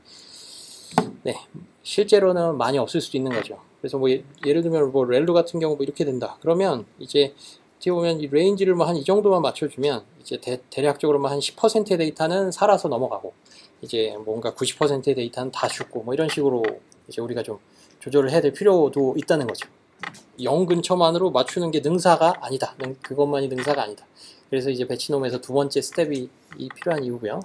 네, 실제로는 많이 없을 수도 있는 거죠. 그래서 뭐 예, 예를 들면 뭐 렐루 같은 경우 뭐 이렇게 된다. 그러면 이제 어떻게 보면 이 레인지를 뭐 한 이 정도만 맞춰주면 이제 대, 대략적으로만 한 십 퍼센트의 데이터는 살아서 넘어가고 이제 뭔가 구십 퍼센트의 데이터는 다 죽고 뭐 이런 식으로 이제 우리가 좀 조절을 해야 될 필요도 있다는 거죠. 영 근처만으로 맞추는 게 능사가 아니다. 그것만이 능사가 아니다. 그래서 이제 배치놈에서 두 번째 스텝이 필요한 이유고요.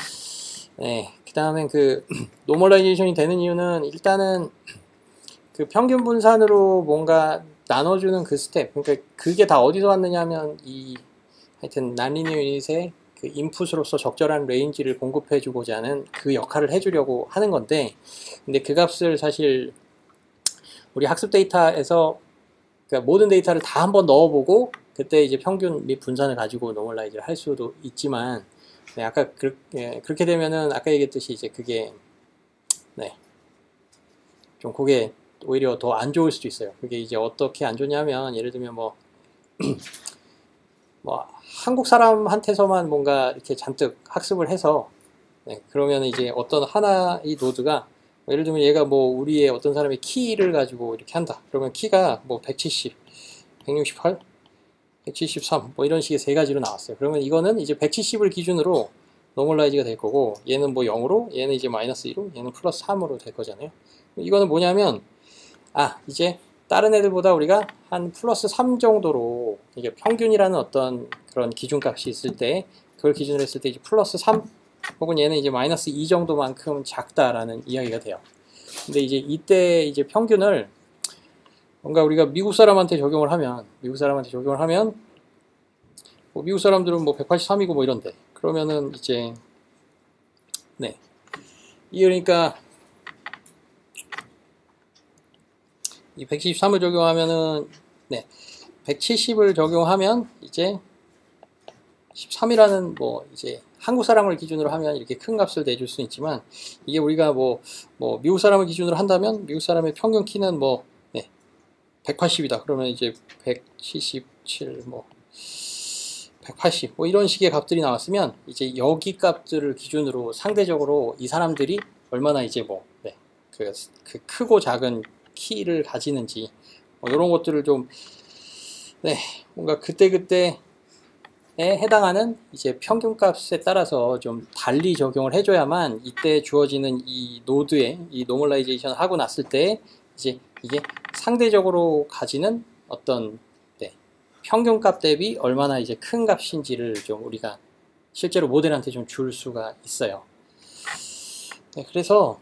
네, 그 다음엔 그 노멀라이제이션이 되는 이유는 일단은 그 평균 분산으로 뭔가 나눠주는 그 스텝, 그러니까 그게 다 어디서 왔느냐 하면 이 하여튼 난리니어 유닛의 그 인풋으로서 적절한 레인지를 공급해주고자 하는 그 역할을 해주려고 하는 건데, 근데 그 값을 사실 우리 학습 데이터에서 그러니까 모든 데이터를 다 한번 넣어보고 그때 이제 평균 및 분산을 가지고 노멀라이즈를 할 수도 있지만, 네, 아까 그, 예, 그렇게 되면은 아까 얘기했듯이 이제 그게 네, 좀 그게 오히려 더 안 좋을 수도 있어요. 그게 이제 어떻게 안 좋냐면 예를 들면 뭐, 뭐 한국 사람한테서만 뭔가 이렇게 잔뜩 학습을 해서 네, 그러면 이제 어떤 하나의 노드가 뭐 예를 들면 얘가 뭐 우리의 어떤 사람의 키를 가지고 이렇게 한다. 그러면 키가 뭐 백칠십, 백육십팔, 백칠십삼 뭐 이런 식의 세 가지로 나왔어요. 그러면 이거는 이제 백칠십을 기준으로 노멀라이즈가 될 거고, 얘는 뭐 영으로, 얘는 이제 마이너스 이로, 얘는 플러스 삼으로 될 거잖아요. 이거는 뭐냐면 아, 이제 다른 애들보다 우리가 한 플러스 삼 정도로 이게 평균이라는 어떤 그런 기준값이 있을 때 그걸 기준으로 했을 때 이제 플러스 삼 혹은 얘는 이제 마이너스 이 정도만큼 작다라는 이야기가 돼요. 근데 이제 이때 이제 평균을 뭔가 우리가 미국 사람한테 적용을 하면 미국 사람한테 적용을 하면 뭐 미국 사람들은 뭐 백팔십삼이고 뭐 이런데, 그러면은 이제 네, 이 그러니까 이 백칠십삼을 적용하면은 네, 백칠십을 적용하면 이제 십삼이라는 뭐 이제 한국 사람을 기준으로 하면 이렇게 큰 값을 내줄 수 있지만, 이게 우리가 뭐, 뭐 미국 사람을 기준으로 한다면 미국 사람의 평균 키는 뭐 네, 백팔십이다. 그러면 이제 백칠십칠 뭐 백팔십 뭐 이런 식의 값들이 나왔으면 이제 여기 값들을 기준으로 상대적으로 이 사람들이 얼마나 이제 뭐 네, 그, 그 크고 작은 키를 가지는지 뭐 이런 것들을 좀 네, 뭔가 그때그때에 해당하는 이제 평균값에 따라서 좀 달리 적용을 해줘야만 이때 주어지는 이 노드에 이 노멀라이제이션 하고 났을 때 이제 이게 상대적으로 가지는 어떤 네, 평균값 대비 얼마나 이제 큰 값인지를 좀 우리가 실제로 모델한테 좀 줄 수가 있어요. 네, 그래서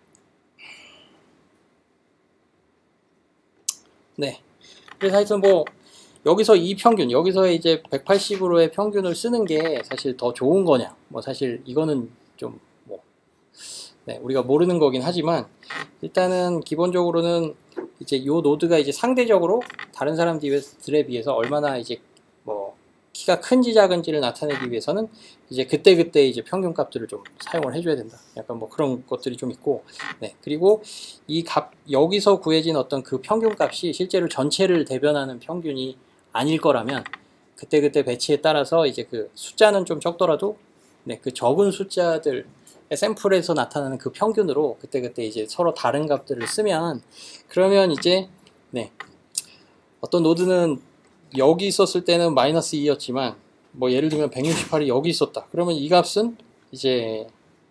네, 그래서 하여튼 뭐 여기서 이 평균, 여기서 이제 백팔십으로의 평균을 쓰는 게 사실 더 좋은 거냐? 뭐 사실 이거는 좀 뭐 네, 우리가 모르는 거긴 하지만 일단은 기본적으로는 이제 요 노드가 이제 상대적으로 다른 사람들에 비해서 얼마나 이제 뭐 키가 큰지 작은지를 나타내기 위해서는 이제 그때그때 이제 평균값들을 좀 사용을 해줘야 된다. 약간 뭐 그런 것들이 좀 있고, 네. 그리고 이 값, 여기서 구해진 어떤 그 평균값이 실제로 전체를 대변하는 평균이 아닐 거라면 그때그때 배치에 따라서 이제 그 숫자는 좀 적더라도 네, 그 적은 숫자들 샘플에서 나타나는 그 평균으로 그때그때 이제 서로 다른 값들을 쓰면 그러면 이제 네, 어떤 노드는 여기 있었을 때는 마이너스 이였지만 뭐 예를 들면 백육십팔이 여기 있었다. 그러면 이 값은 이제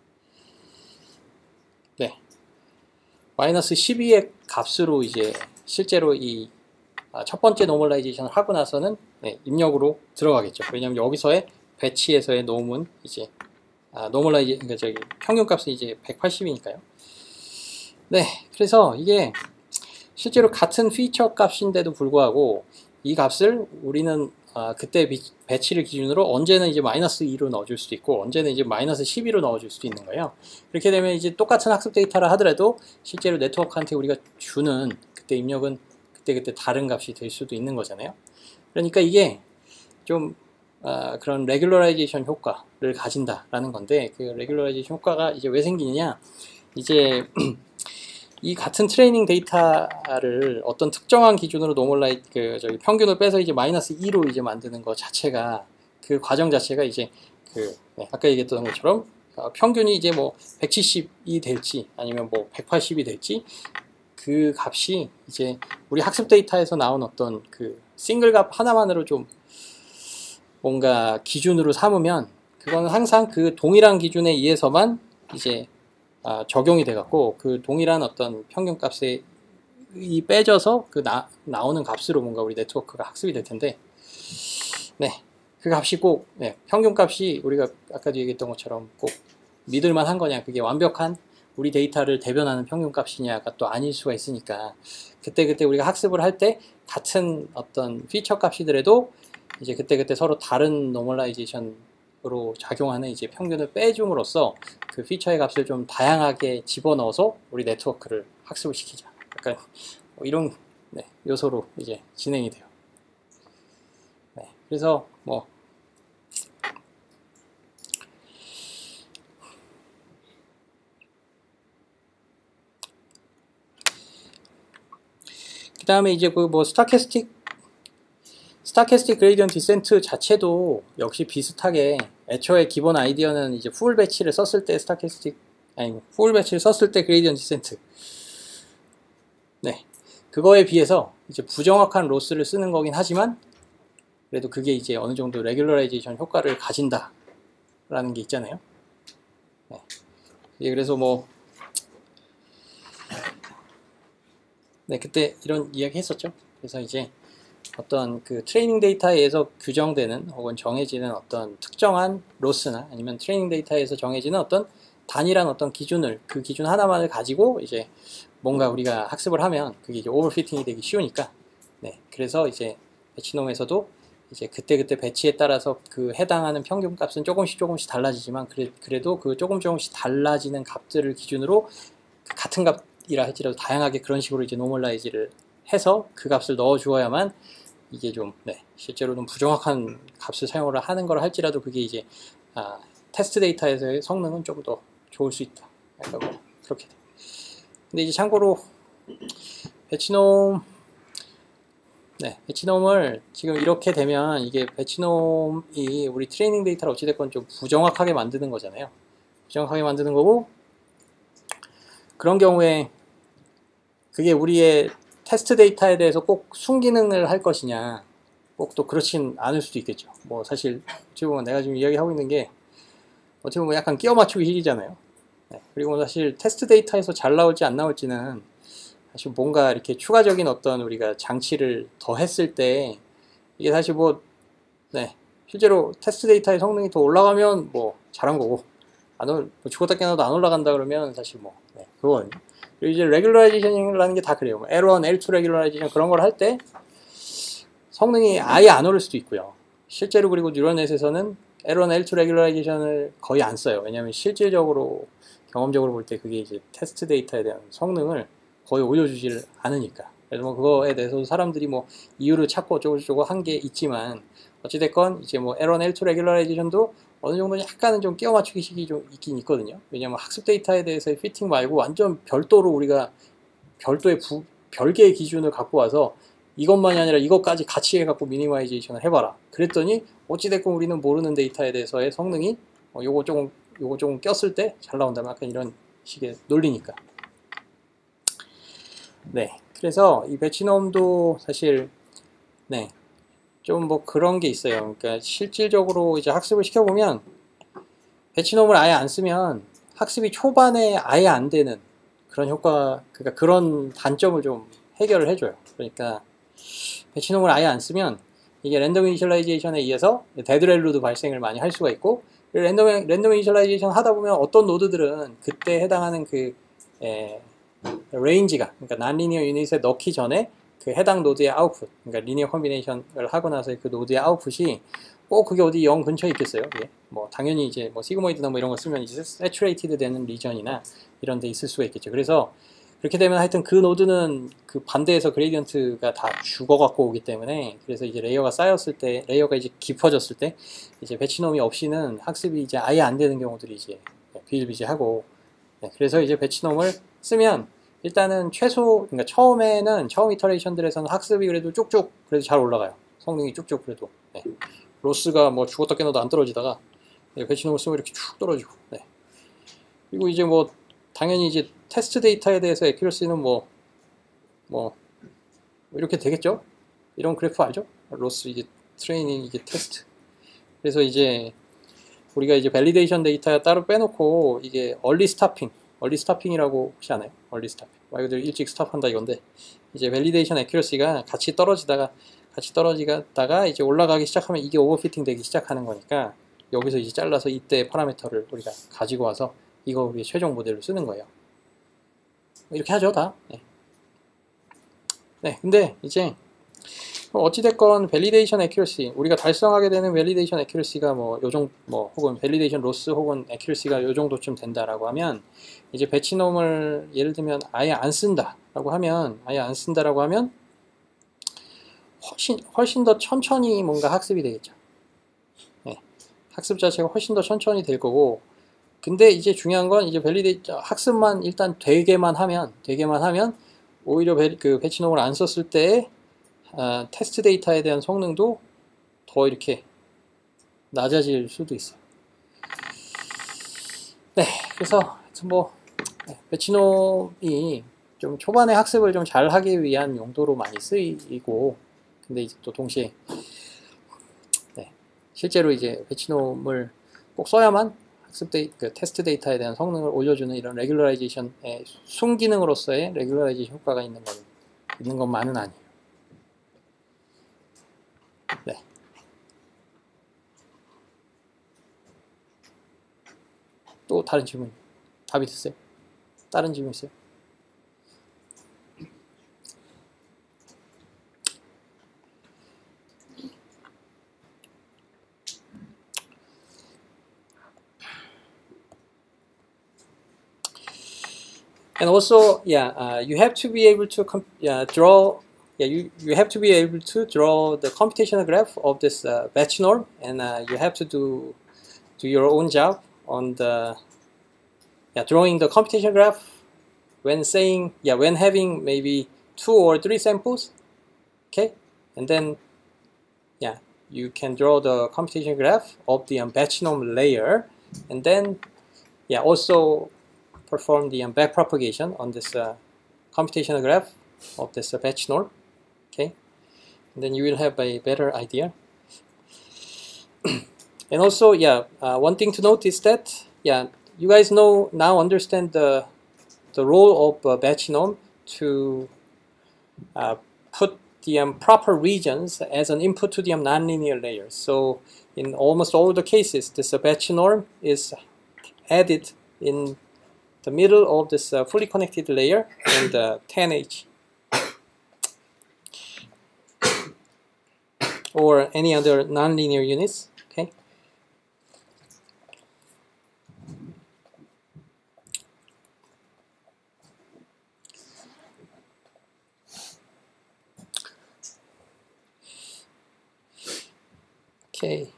네, 마이너스 십이의 값으로 이제 실제로 이 첫 번째 노멀라이제이션을 하고 나서는 네, 입력으로 들어가겠죠. 왜냐하면 여기서의 배치에서의 놈은 이제 아, 노멀라이제 그러니까 저기 평균값은 이제 백팔십이니까요. 네, 그래서 이게 실제로 같은 피처 값인데도 불구하고 이 값을 우리는 아, 그때 비, 배치를 기준으로 언제는 이제 마이너스 이로 넣어줄 수도 있고 언제는 이제 마이너스 십이로 넣어줄 수도 있는 거예요. 그렇게 되면 이제 똑같은 학습 데이터를 하더라도 실제로 네트워크한테 우리가 주는 그때 입력은 그때그때 다른 값이 될 수도 있는 거잖아요. 그러니까 이게 좀 어, 그런 레귤러라이제이션 효과를 가진다라는 건데 그 레귤러라이제이션 효과가 이제 왜 생기느냐 이제 이 같은 트레이닝 데이터를 어떤 특정한 기준으로 노멀라이 그 저기 평균을 빼서 이제 마이너스 이로 이제 만드는 것 자체가 그 과정 자체가 이제 그 네, 아까 얘기했던 것처럼 어, 평균이 이제 뭐 백칠십이 될지 아니면 뭐 백팔십이 될지 그 값이 이제 우리 학습 데이터에서 나온 어떤 그 싱글 값 하나만으로 좀 뭔가 기준으로 삼으면 그거는 항상 그 동일한 기준에 의해서만 이제 아, 적용이 돼 갖고 그 동일한 어떤 평균값에 이 빼져서 그 나, 나오는 값으로 뭔가 우리 네트워크가 학습이 될 텐데 네, 그 값이 꼭 네, 평균값이 우리가 아까도 얘기했던 것처럼 꼭 믿을만 한 거냐 그게 완벽한 우리 데이터를 대변하는 평균값이냐가 또 아닐 수가 있으니까 그때그때 우리가 학습을 할 때 같은 어떤 피처 값이더라도 이제 그때그때 서로 다른 노멀라이제이션으로 작용하는 이제 평균을 빼줌으로써 그 피처의 값을 좀 다양하게 집어넣어서 우리 네트워크를 학습을 시키자. 약간 뭐 이런 네, 요소로 이제 진행이 돼요. 네, 그래서 뭐 그 다음에 이제 그 뭐 스타캐스틱 스타캐스틱 그레이디언트 디센트 자체도 역시 비슷하게 애초에 기본 아이디어는 이제 풀 배치를 썼을 때 스타캐스틱 아니 풀 배치를 썼을 때 그레이디언트 디센트 네 그거에 비해서 이제 부정확한 로스를 쓰는 거긴 하지만 그래도 그게 이제 어느 정도 레귤러라이제이션 효과를 가진다 라는 게 있잖아요. 네. 예, 그래서 뭐 네, 그때 이런 이야기 했었죠. 그래서 이제 어떤 그 트레이닝 데이터에서 규정되는 혹은 정해지는 어떤 특정한 로스나 아니면 트레이닝 데이터에서 정해지는 어떤 단일한 어떤 기준을 그 기준 하나만을 가지고 이제 뭔가 우리가 학습을 하면 그게 이제 오버피팅이 되기 쉬우니까 네, 그래서 이제 배치놈에서도 이제 그때그때 배치에 따라서 그 해당하는 평균 값은 조금씩 조금씩 달라지지만 그래, 그래도 그 조금 조금씩 달라지는 값들을 기준으로 같은 값이라 할지라도 다양하게 그런 식으로 이제 노멀라이즈를 해서 그 값을 넣어 주어야만 이게 좀 네, 실제로는 부정확한 값을 사용을 하는 걸 할지라도 그게 이제 아, 테스트 데이터에서의 성능은 좀 더 좋을 수 있다. 약간 뭐 그렇게 돼. 근데 이제 참고로 배치놈 네, 배치놈을 지금 이렇게 되면 이게 배치놈이 우리 트레이닝 데이터를 어찌됐건 좀 부정확하게 만드는 거잖아요. 부정확하게 만드는 거고 그런 경우에 그게 우리의 테스트 데이터에 대해서 꼭 순기능을 할 것이냐, 꼭 또 그렇진 않을 수도 있겠죠. 뭐 사실 어떻게 보면 내가 지금 이야기하고 있는 게 어떻게 보면 약간 끼워 맞추기 일이잖아요. 네. 그리고 사실 테스트 데이터에서 잘 나올지 안 나올지는 사실 뭔가 이렇게 추가적인 어떤 우리가 장치를 더 했을 때 이게 사실 뭐 네, 실제로 테스트 데이터의 성능이 더 올라가면 뭐 잘한 거고 안 올, 뭐 죽었다 깨어나도 안 올라간다 그러면 사실 뭐 네, 그건 그리고 이제 레귤러라이제이션이라는 게 다 그래요. 뭐 엘 원, 엘 투 레귤러라이제이션 그런 걸 할 때 성능이 아예 안 오를 수도 있고요. 실제로 그리고 뉴럴넷에서는 엘 원, 엘 투 레귤러라이제이션을 거의 안 써요. 왜냐하면 실질적으로 경험적으로 볼 때 그게 이제 테스트 데이터에 대한 성능을 거의 올려주지를 않으니까. 그래서 뭐 그거에 대해서 사람들이 뭐 이유를 찾고 어쩌고저쩌고 한 게 있지만 어찌됐건 이제 뭐 엘 원, 엘 투 레귤러라이제이션도 어느 정도 약간은 좀 끼워 맞추기식이 좀 있긴 있거든요. 왜냐면 학습 데이터에 대해서의 피팅 말고 완전 별도로 우리가 별도의 부, 별개의 기준을 갖고 와서 이것만이 아니라 이것까지 같이 해갖고 미니마이제이션을 해봐라. 그랬더니 어찌됐건 우리는 모르는 데이터에 대해서의 성능이 어, 요거 조금 요거 조금 꼈을 때 잘 나온다면 약간 이런 식의 논리니까. 네, 그래서 이 배치놈도 사실 네, 좀 뭐 그런 게 있어요. 그러니까 실질적으로 이제 학습을 시켜보면 배치놈을 아예 안 쓰면 학습이 초반에 아예 안 되는 그런 효과, 그러니까 그런 단점을 좀 해결을 해줘요. 그러니까 배치놈을 아예 안 쓰면 이게 랜덤 이니셜라이제이션에 의해서 데드렐루도 발생을 많이 할 수가 있고 랜덤, 랜덤 이니셜라이제이션 하다 보면 어떤 노드들은 그때 해당하는 그 에, 레인지가 그러니까 난리니어 유닛에 넣기 전에 그 해당 노드의 아웃풋, 그러니까 리니어 컴비네이션을 하고 나서 그 노드의 아웃풋이 꼭 그게 어디 영 근처에 있겠어요. 예. 뭐 당연히 이제 뭐 시그모이드나 뭐 이런 거 쓰면 이제 세츄레이티드 되는 리전이나 이런 데 있을 수가 있겠죠. 그래서 그렇게 되면 하여튼 그 노드는 그 반대에서 그레디언트가 다 죽어갖고 오기 때문에 그래서 이제 레이어가 쌓였을 때, 레이어가 이제 깊어졌을 때 이제 배치놈이 없이는 학습이 이제 아예 안 되는 경우들이 이제 비일비재하고 네, 그래서 이제 배치놈을 쓰면 일단은 최소, 그러니까 처음에는 처음 이터레이션들에서는 학습이 그래도 쭉쭉 그래도 잘 올라가요. 성능이 쭉쭉 그래도 네. 로스가 뭐 죽었다 깨어나도 안 떨어지다가 네, 배치놈을 쓰면 이렇게 쭉 떨어지고 네. 그리고 이제 뭐 당연히 이제 테스트 데이터에 대해서 에큐러시는 뭐, 뭐, 이렇게 되겠죠? 이런 그래프 알죠? 로스, 이게 트레이닝, 이게 테스트. 그래서 이제 우리가 이제 밸리데이션 데이터 따로 빼놓고 이게 얼리 스타핑, 얼리 스타핑이라고 혹시 아나요? 얼리 스타핑. 말 그대로 일찍 스탑한다 이건데 이제 밸리데이션 에큐러시가 같이 떨어지다가 같이 떨어지다가 이제 올라가기 시작하면 이게 오버피팅 되기 시작하는 거니까 여기서 이제 잘라서 이때 파라미터를 우리가 가지고 와서 이거 우리 최종 모델로 쓰는 거예요. 이렇게 하죠, 다. 네. 네, 근데 이제 어찌됐건 밸리데이션 에큐러시, 우리가 달성하게 되는 밸리데이션 에큐러시가 뭐 요정 뭐 혹은 밸리데이션 로스 혹은 에큐러시가 요 정도쯤 된다라고 하면 이제 배치놈을 예를 들면 아예 안 쓴다라고 하면 아예 안 쓴다라고 하면 훨씬 훨씬 더 천천히 뭔가 학습이 되겠죠. 네. 학습 자체가 훨씬 더 천천히 될 거고. 근데 이제 중요한 건 이제 밸리데이션 학습만 일단 되게만 하면 되게만 하면 오히려 배, 그 배치놈을 안 썼을 때 아, 테스트 데이터에 대한 성능도 더 이렇게 낮아질 수도 있어요. 네, 그래서 뭐 네, 배치놈이 좀 초반에 학습을 좀 잘 하기 위한 용도로 많이 쓰이고, 근데 이제 또 동시에 네, 실제로 이제 배치놈을 꼭 써야만 학습 데이, 그 테스트 데이터에 대한 성능을 올려주는 이런 레귤러라이제이션의 순기능으로서의 레귤러라이제이션 효과가 있는 건 있는 것만은 아니에요. 네. 또 다른 질문 답이 됐어요? 다른 질문 있어요? And also, yeah, uh, you have to be able to comp yeah, draw. Yeah, you, you have to be able to draw the computational graph of this uh, batch norm, and uh, you have to do do your own job on the yeah drawing the computational graph when saying yeah when having maybe two or three samples, okay, and then yeah you can draw the computational graph of the um, batch norm layer, and then yeah also perform the um, backpropagation on this uh, computational graph of this uh, batch norm. Okay, and then you will have a better idea. And also, yeah, uh, one thing to note is that, yeah, you guys know now understand the the role of uh, batch norm to uh, put the um, proper regions as an input to the um, nonlinear layers. So in almost all the cases, this uh, batch norm is added in the middle of this uh, fully connected layer and uh, ten H or any other nonlinear units. Okay. Okay.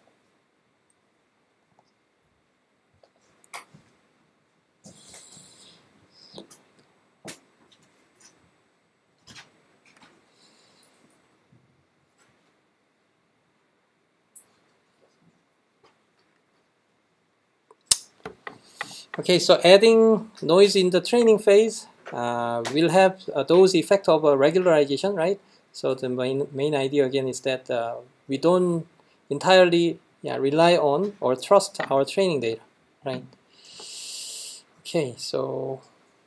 Okay, so adding noise in the training phase uh, will have uh, those effect of uh, regularization, right? So the main, main idea again is that uh, we don't entirely yeah, rely on or trust our training data, right? Okay, so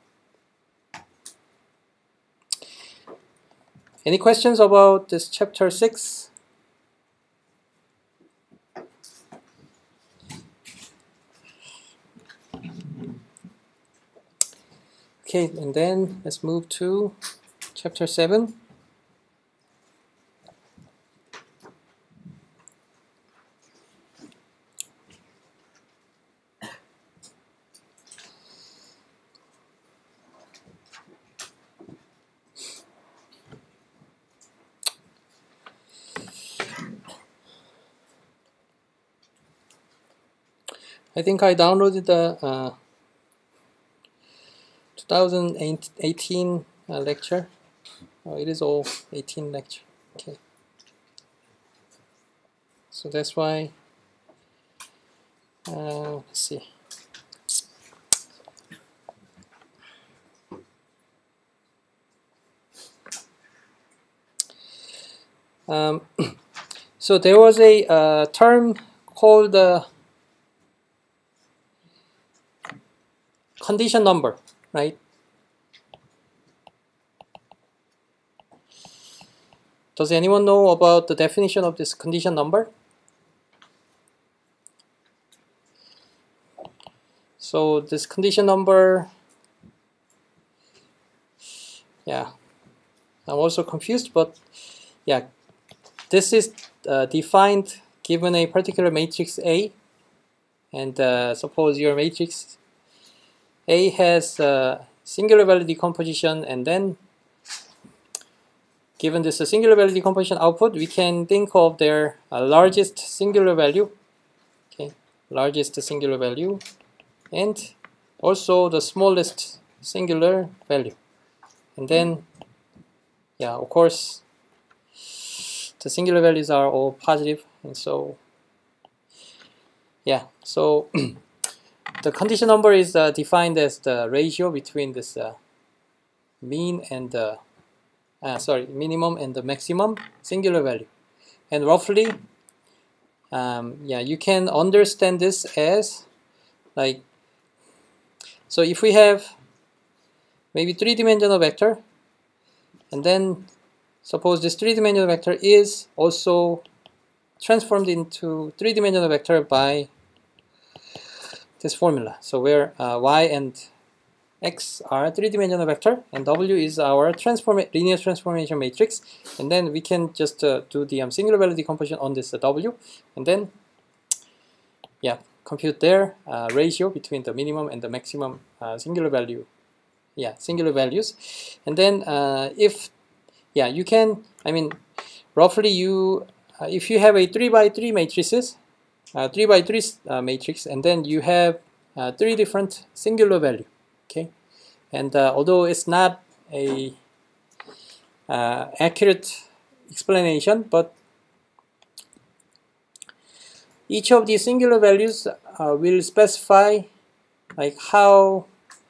any questions about this chapter six? Okay, and then let's move to chapter seven. I think I downloaded the uh, two thousand eighteen uh, lecture. Oh, it is all eighteen lecture. Okay. So that's why, uh, let's see. Um, so there was a uh, term called uh, condition number, right? Does anyone know about the definition of this condition number? So this condition number, yeah, I'm also confused, but yeah, this is uh, defined given a particular matrix A, and uh, suppose your matrix A has uh, singular value decomposition, and then given this uh, singular value decomposition output, we can think of their uh, largest singular value, okay, largest singular value, and also the smallest singular value. And then, yeah, of course, the singular values are all positive, and so, yeah, so the condition number is uh, defined as the ratio between this uh, mean and the uh, sorry, minimum and the maximum singular value. And roughly, um, yeah, you can understand this as like, so if we have maybe three-dimensional vector, and then suppose this three-dimensional vector is also transformed into three-dimensional vector by this formula. So where uh, y and x are three-dimensional vector, and w is our transform linear transformation matrix, and then we can just uh, do the um, singular value decomposition on this uh, w, and then yeah, compute their uh, ratio between the minimum and the maximum uh, singular value, yeah, singular values, and then uh, if yeah, you can, I mean, roughly you uh, if you have a three by three matrices, uh, three by three uh, matrix, and then you have uh, three different singular value. Okay, and uh, although it's not a uh, accurate explanation, but each of these singular values uh, will specify like how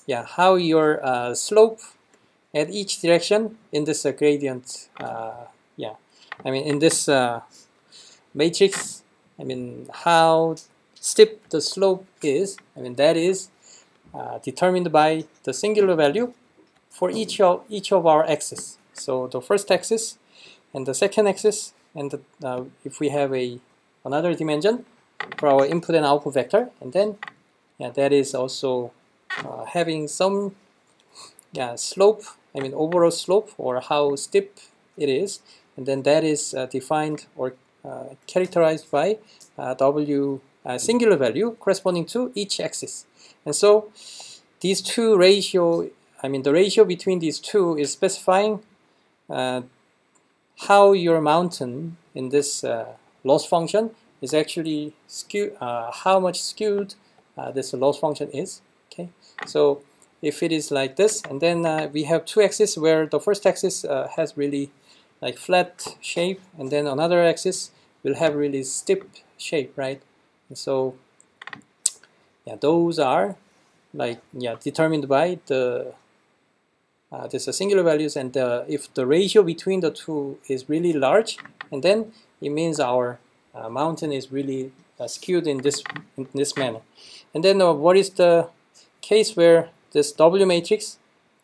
yeah, how your uh, slope at each direction in this uh, gradient, uh, yeah, I mean in this uh, matrix, I mean how steep the slope is, I mean that is uh, determined by the singular value for each of each of our axes. So the first axis and the second axis, and the, uh, if we have a another dimension for our input and output vector, and then yeah, that is also uh, having some yeah slope, I mean overall slope, or how steep it is, and then that is uh, defined or uh, characterized by uh, W uh, singular value corresponding to each axis. And so these two ratio, I mean the ratio between these two is specifying uh, how your mountain in this uh, loss function is actually skew, uh, how much skewed uh, this loss function is. Okay, so if it is like this, and then uh, we have two axes where the first axis uh, has really like flat shape, and then another axis will have really steep shape, right? And so yeah, those are like yeah determined by the uh, this uh, singular values, and uh, if the ratio between the two is really large, and then it means our uh, mountain is really uh, skewed in this in this manner. And then uh, what is the case where this W matrix,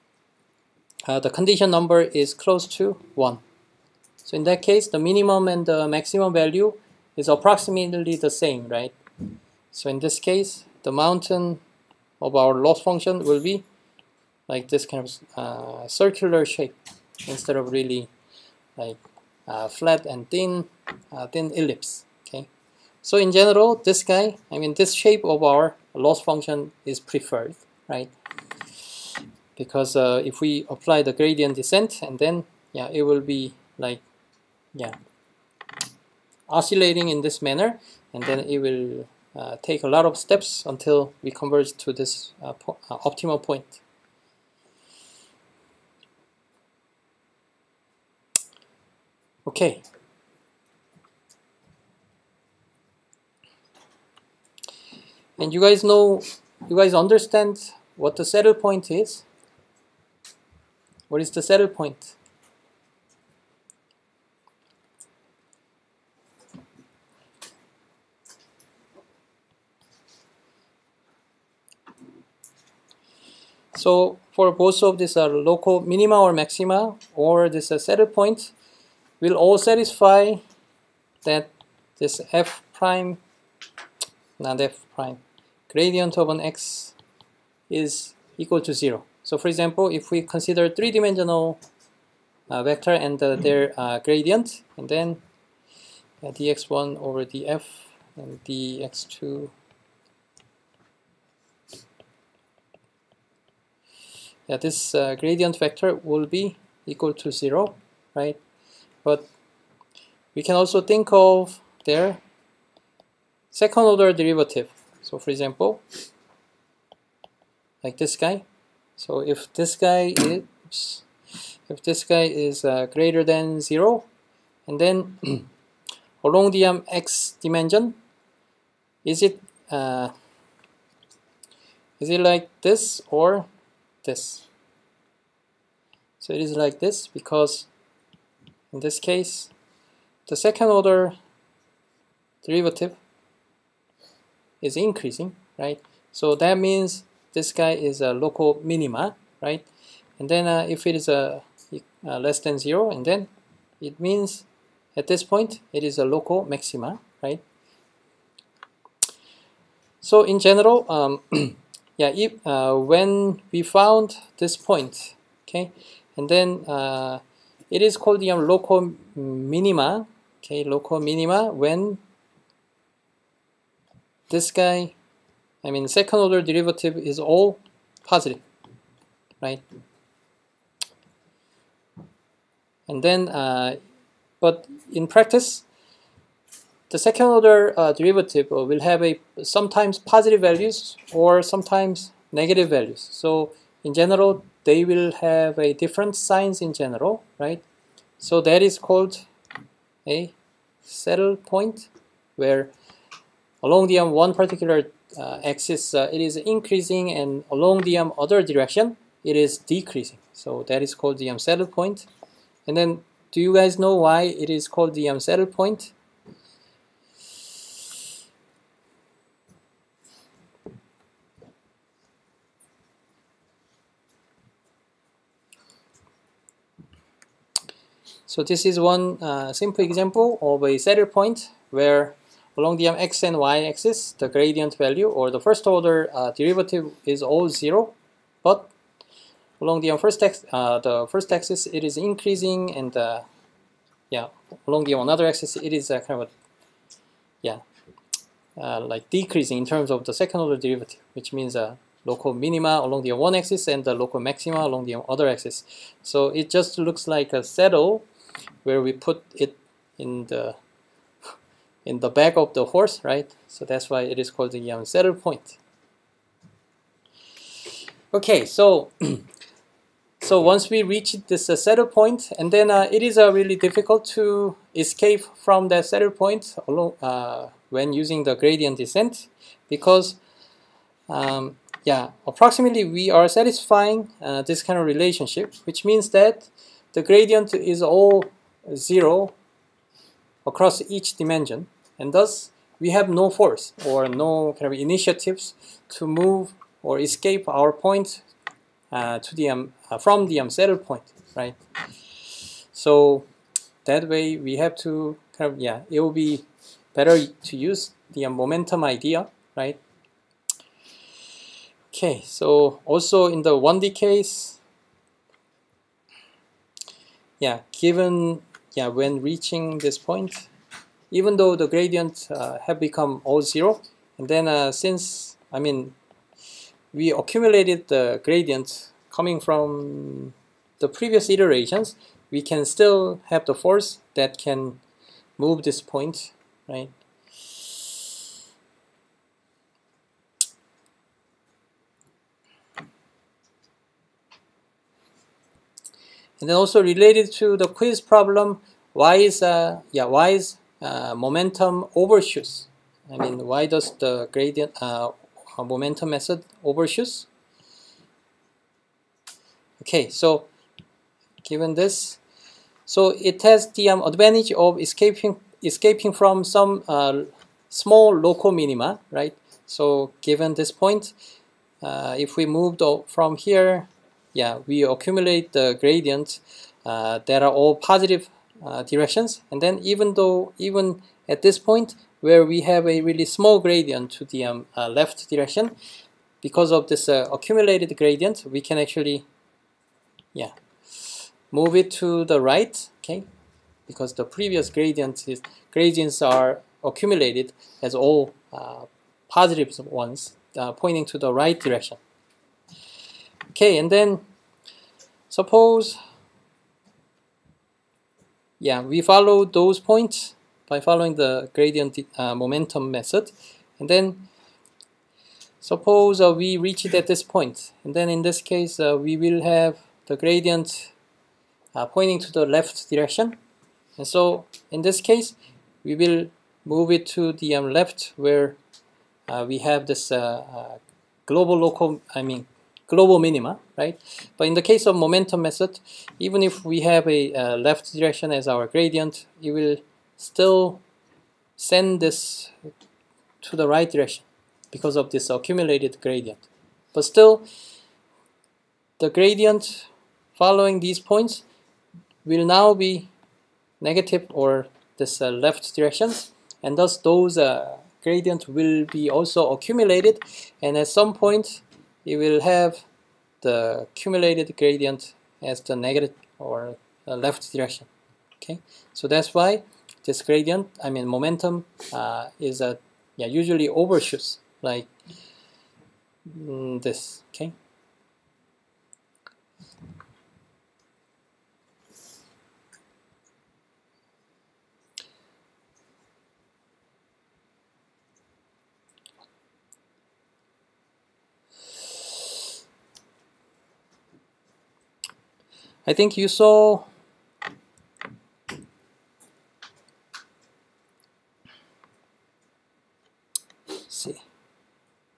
uh, the condition number is close to one? So in that case, the minimum and the maximum value is approximately the same, right? So in this case, the mountain of our loss function will be like this kind of uh, circular shape instead of really like uh, flat and thin, uh, thin ellipse. Okay, so in general, this guy, I mean, this shape of our loss function is preferred, right? Because uh, if we apply the gradient descent, and then yeah, it will be like yeah oscillating in this manner, and then it will uh, take a lot of steps until we converge to this uh, po uh, optimal point. Okay. And you guys know, you guys understand what the saddle point is? What is the saddle point? So for both of these are local minima or maxima, or this uh, saddle point, will all satisfy that this f prime, not f prime, gradient of an x is equal to zero. So for example, if we consider three-dimensional uh, vector and uh, their uh, gradient, and then uh, dx one over df and dx two, yeah, this uh, gradient vector will be equal to zero, right? But we can also think of their second order derivative. So for example, like this guy. So if this guy is, if this guy is uh, greater than zero, and then along the um, x dimension, is it uh, is it like this or this? So it is like this, because in this case, the second order derivative is increasing, right? So that means this guy is a local minima, right? And then uh, if it is a uh, less than zero, and then it means at this point it is a local maxima, right? So in general, um, yeah, if, uh, when we found this point, okay, and then uh, it is called the um, local minima, okay, local minima when this guy, I mean, second order derivative is all positive, right? And then, uh, but in practice, the second order uh, derivative will have a sometimes positive values or sometimes negative values. So in general, they will have a different signs in general, right? So that is called a saddle point, where along the um, one particular uh, axis uh, it is increasing, and along the um, other direction it is decreasing. So that is called the um, saddle point. And then, do you guys know why it is called the um, saddle point? So this is one uh, simple example of a saddle point where along the um, x and y axis the gradient value or the first order uh, derivative is all zero, but along the um, first ax uh, the first axis it is increasing, and uh, yeah, along the another axis it is uh, kind of a, yeah uh, like decreasing in terms of the second order derivative, which means uh, local minima along the one axis and the local maxima along the other axis. So it just looks like a saddle where we put it in the in the back of the horse, right? So that's why it is called the um, saddle point. Okay, so so once we reach this uh, saddle point, and then uh, it is uh, really difficult to escape from that saddle point along, uh, when using the gradient descent, because um, yeah, approximately we are satisfying uh, this kind of relationship, which means that the gradient is all zero across each dimension, and thus we have no force or no kind of initiatives to move or escape our point uh, to the um, uh, from the um, saddle point, right? So that way we have to kind of, yeah, it will be better to use the um, momentum idea, right? Okay, so also in the one D case, yeah, given, yeah, when reaching this point, even though the gradient uh, have become all zero, and then uh, since, I mean, we accumulated the gradient coming from the previous iterations, we can still have the force that can move this point, right? And then also related to the quiz problem, why is uh, yeah why is uh, momentum overshoots? I mean, why does the gradient uh, momentum method overshoots? Okay, so given this, so it has the um, advantage of escaping escaping from some uh, small local minima, right? So given this point, uh, if we moved from here, yeah, we accumulate the gradient uh, that are all positive uh, directions, and then even though even at this point where we have a really small gradient to the um, uh, left direction, because of this uh, accumulated gradient, we can actually, yeah, move it to the right, okay, because the previous gradient is, gradients are accumulated as all uh, positive ones uh, pointing to the right direction. Okay, and then suppose, yeah, we follow those points by following the gradient uh, momentum method, and then suppose uh, we reach it at this point, and then in this case uh, we will have the gradient uh, pointing to the left direction, and so in this case we will move it to the um, left where uh, we have this uh, uh, global local, I mean global minima, right? But in the case of momentum method, even if we have a uh, left direction as our gradient, it will still send this to the right direction because of this accumulated gradient. But still, the gradient following these points will now be negative, or this uh, left directions, and thus those uh, gradient will be also accumulated, and at some point it will have the accumulated gradient as the negative or uh, left direction. Okay, so that's why this gradient, I mean momentum, uh, is a yeah usually overshoots like mm, this. Okay. I think you saw let's see.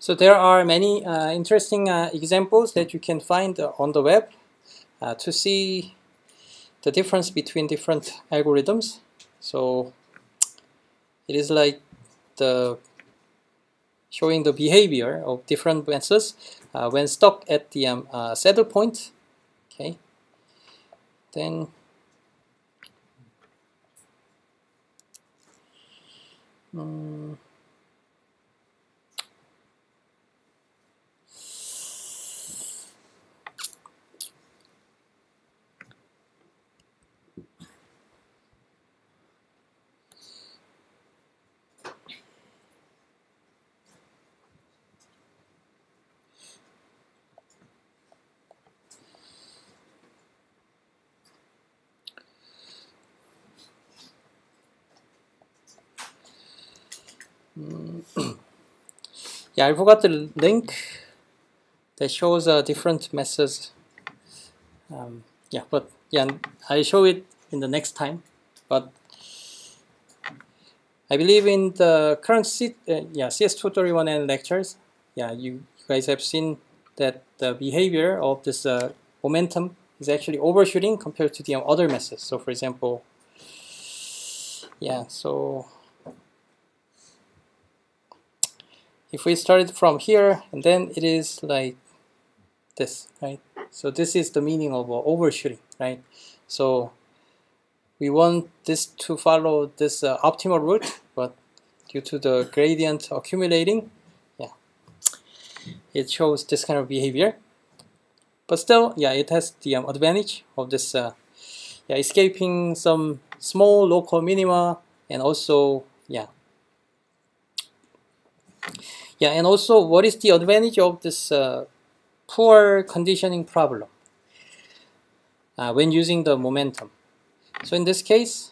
So there are many uh, interesting uh, examples that you can find uh, on the web uh, to see the difference between different algorithms. So it is like the showing the behavior of different methods uh, when stuck at the um, uh, saddle point. Okay, then um, yeah, I forgot the link that shows uh, different methods. Um, yeah, but yeah, I show it in the next time. But I believe in the current C, uh, yeah, C S two thirty-one N lectures, yeah, you, you guys have seen that the behavior of this uh, momentum is actually overshooting compared to the other methods. So for example, yeah, so if we started from here and then it is like this, right? So this is the meaning of uh, overshooting, right? So we want this to follow this uh, optimal route, but due to the gradient accumulating, yeah, it shows this kind of behavior. But still, yeah, it has the um, advantage of this, uh, yeah, escaping some small local minima, and also, yeah, yeah, and also, what is the advantage of this uh, poor conditioning problem uh, when using the momentum? So in this case,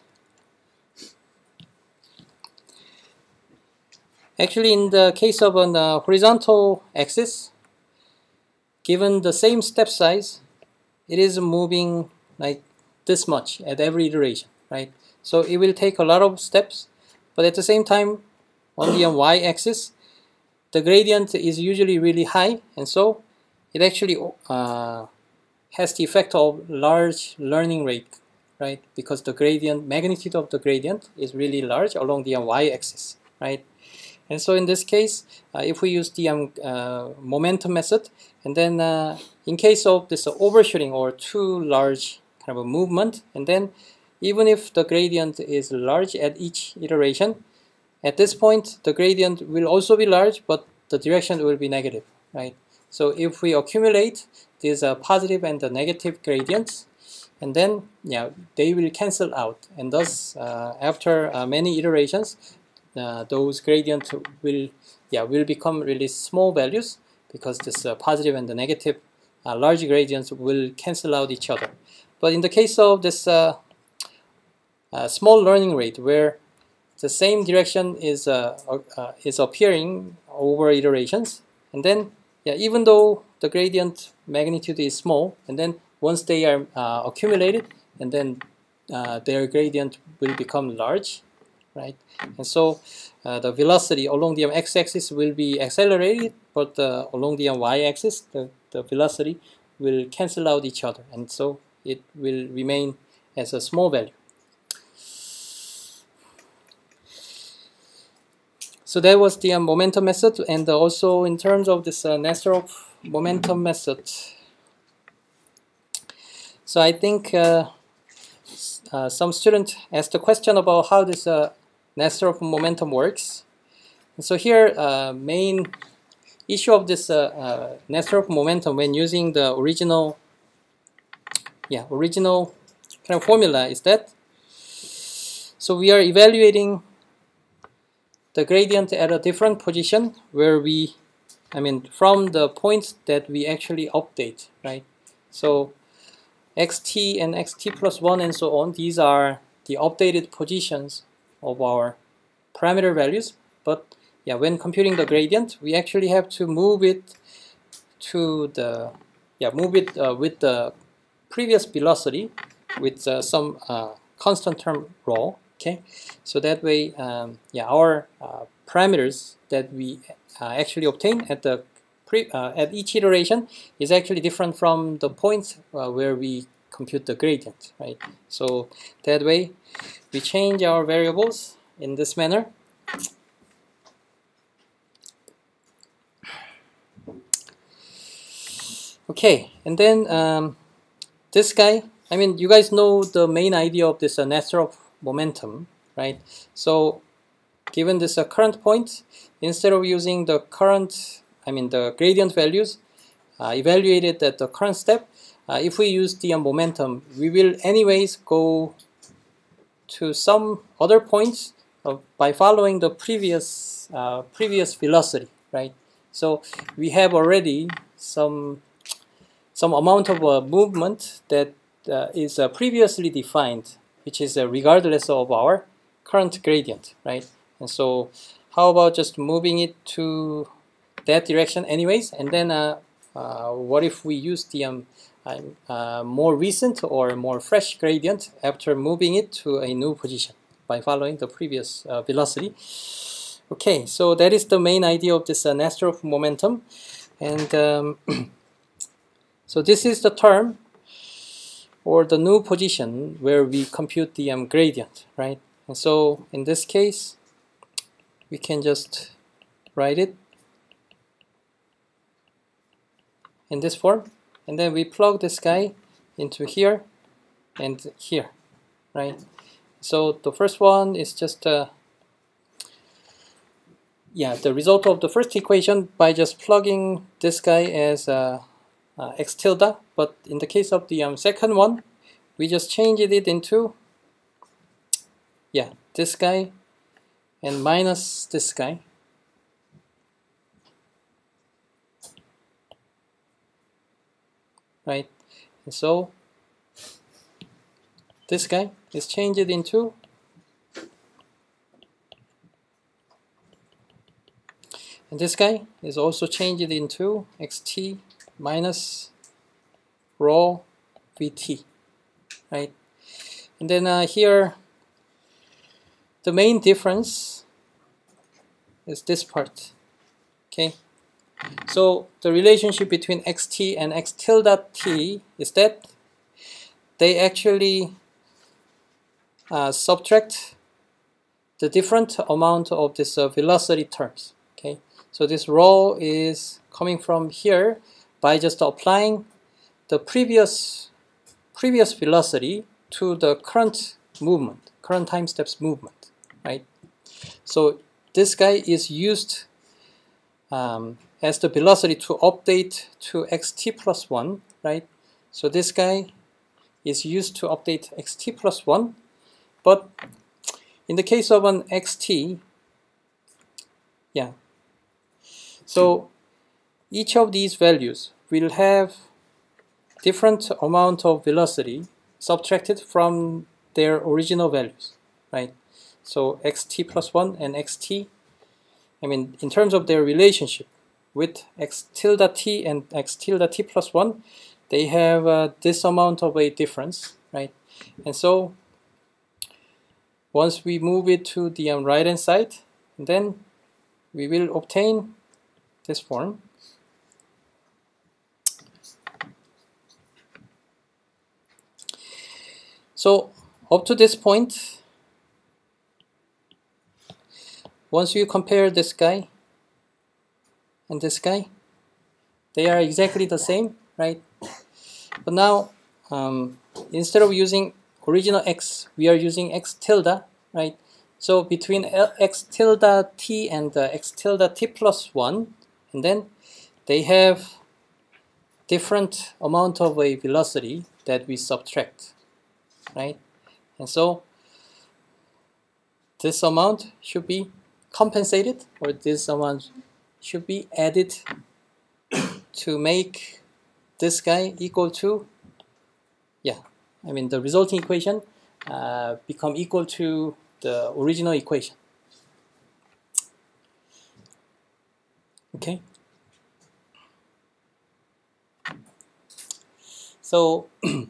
actually in the case of an uh, horizontal axis, given the same step size, it is moving like this much at every iteration, right? So it will take a lot of steps, but at the same time, on the y-axis, the gradient is usually really high, and so it actually uh, has the effect of large learning rate, right? Because the gradient, magnitude of the gradient is really large along the y-axis, right? And so in this case, uh, if we use the um, uh, momentum method, and then uh, in case of this uh, overshooting or too large kind of a movement, and then even if the gradient is large at each iteration, at this point the gradient will also be large, but the direction will be negative, right? So if we accumulate these uh, positive and the negative gradients, and then yeah, they will cancel out, and thus uh, after uh, many iterations, uh, those gradients will yeah will become really small values, because this uh, positive and the negative uh, large gradients will cancel out each other. But in the case of this uh, uh, small learning rate, where the same direction is uh, uh, is appearing over iterations, and then yeah, even though the gradient magnitude is small, and then once they are uh, accumulated, and then uh, their gradient will become large, right? And so uh, the velocity along the x-axis will be accelerated, but uh, along the y-axis, the, the velocity will cancel out each other, and so it will remain as a small value. So that was the uh, momentum method, and uh, also in terms of this uh, Nesterov momentum method. So I think uh, uh, some student asked a question about how this uh, Nesterov momentum works. And so here, uh, main issue of this uh, uh, Nesterov momentum when using the original, yeah, original kind of formula is that, so we are evaluating the gradient at a different position where we, I mean, from the points that we actually update, right? So xt and xt plus one and so on, these are the updated positions of our parameter values. But yeah, when computing the gradient, we actually have to move it to the, yeah, move it uh, with the previous velocity with uh, some uh, constant term rho. Okay, so that way, um, yeah, our uh, parameters that we uh, actually obtain at the pre, uh, at each iteration is actually different from the point uh, where we compute the gradient, right? So that way we change our variables in this manner. Okay, and then um, this guy, I mean, you guys know the main idea of this uh, Nesterov momentum, right? So given this uh, current point, instead of using the current, I mean the gradient values uh, evaluated at the current step, uh, if we use the uh, momentum, we will anyways go to some other points uh, by following the previous uh, previous velocity, right? So we have already some some amount of uh, movement that uh, is uh, previously defined, which is uh, regardless of our current gradient, right? And so how about just moving it to that direction anyways, and then uh, uh, what if we use the um, uh, more recent or more fresh gradient after moving it to a new position by following the previous uh, velocity. Okay, so that is the main idea of this uh, Nesterov momentum. And um, so this is the term or the new position where we compute the um, gradient, right? And so in this case, we can just write it in this form, and then we plug this guy into here and here, right? So the first one is just uh, yeah, the result of the first equation by just plugging this guy as uh, uh, x tilde, but in the case of the um, second one, we just changed it into yeah, this guy and minus this guy. Right, and so this guy is changed into and this guy is also changed into xt minus rho vt, right? And then uh, here the main difference is this part, okay? So the relationship between xt and x tilde t is that they actually uh, subtract the different amount of this uh, velocity terms, okay? So this rho is coming from here by just applying the previous previous velocity to the current movement, current time steps movement, right? So this guy is used um, as the velocity to update to xt plus one, right? So this guy is used to update xt plus one, but in the case of an xt, yeah, so each of these values will have different amount of velocity subtracted from their original values, right? So xt plus one and xt, I mean, in terms of their relationship with x tilde t and x tilde t plus one, they have uh, this amount of a difference, right? And so once we move it to the um, right hand side, then we will obtain this form. So up to this point, once you compare this guy and this guy, they are exactly the same, right? But now um, instead of using original x, we are using x tilde, right? So between x tilde t and uh, x tilde t plus one, and then they have different amount of a velocity that we subtract, right? And so this amount should be compensated, or this amount should be added to make this guy equal to, yeah, I mean the resulting equation uh, become equal to the original equation. Okay. So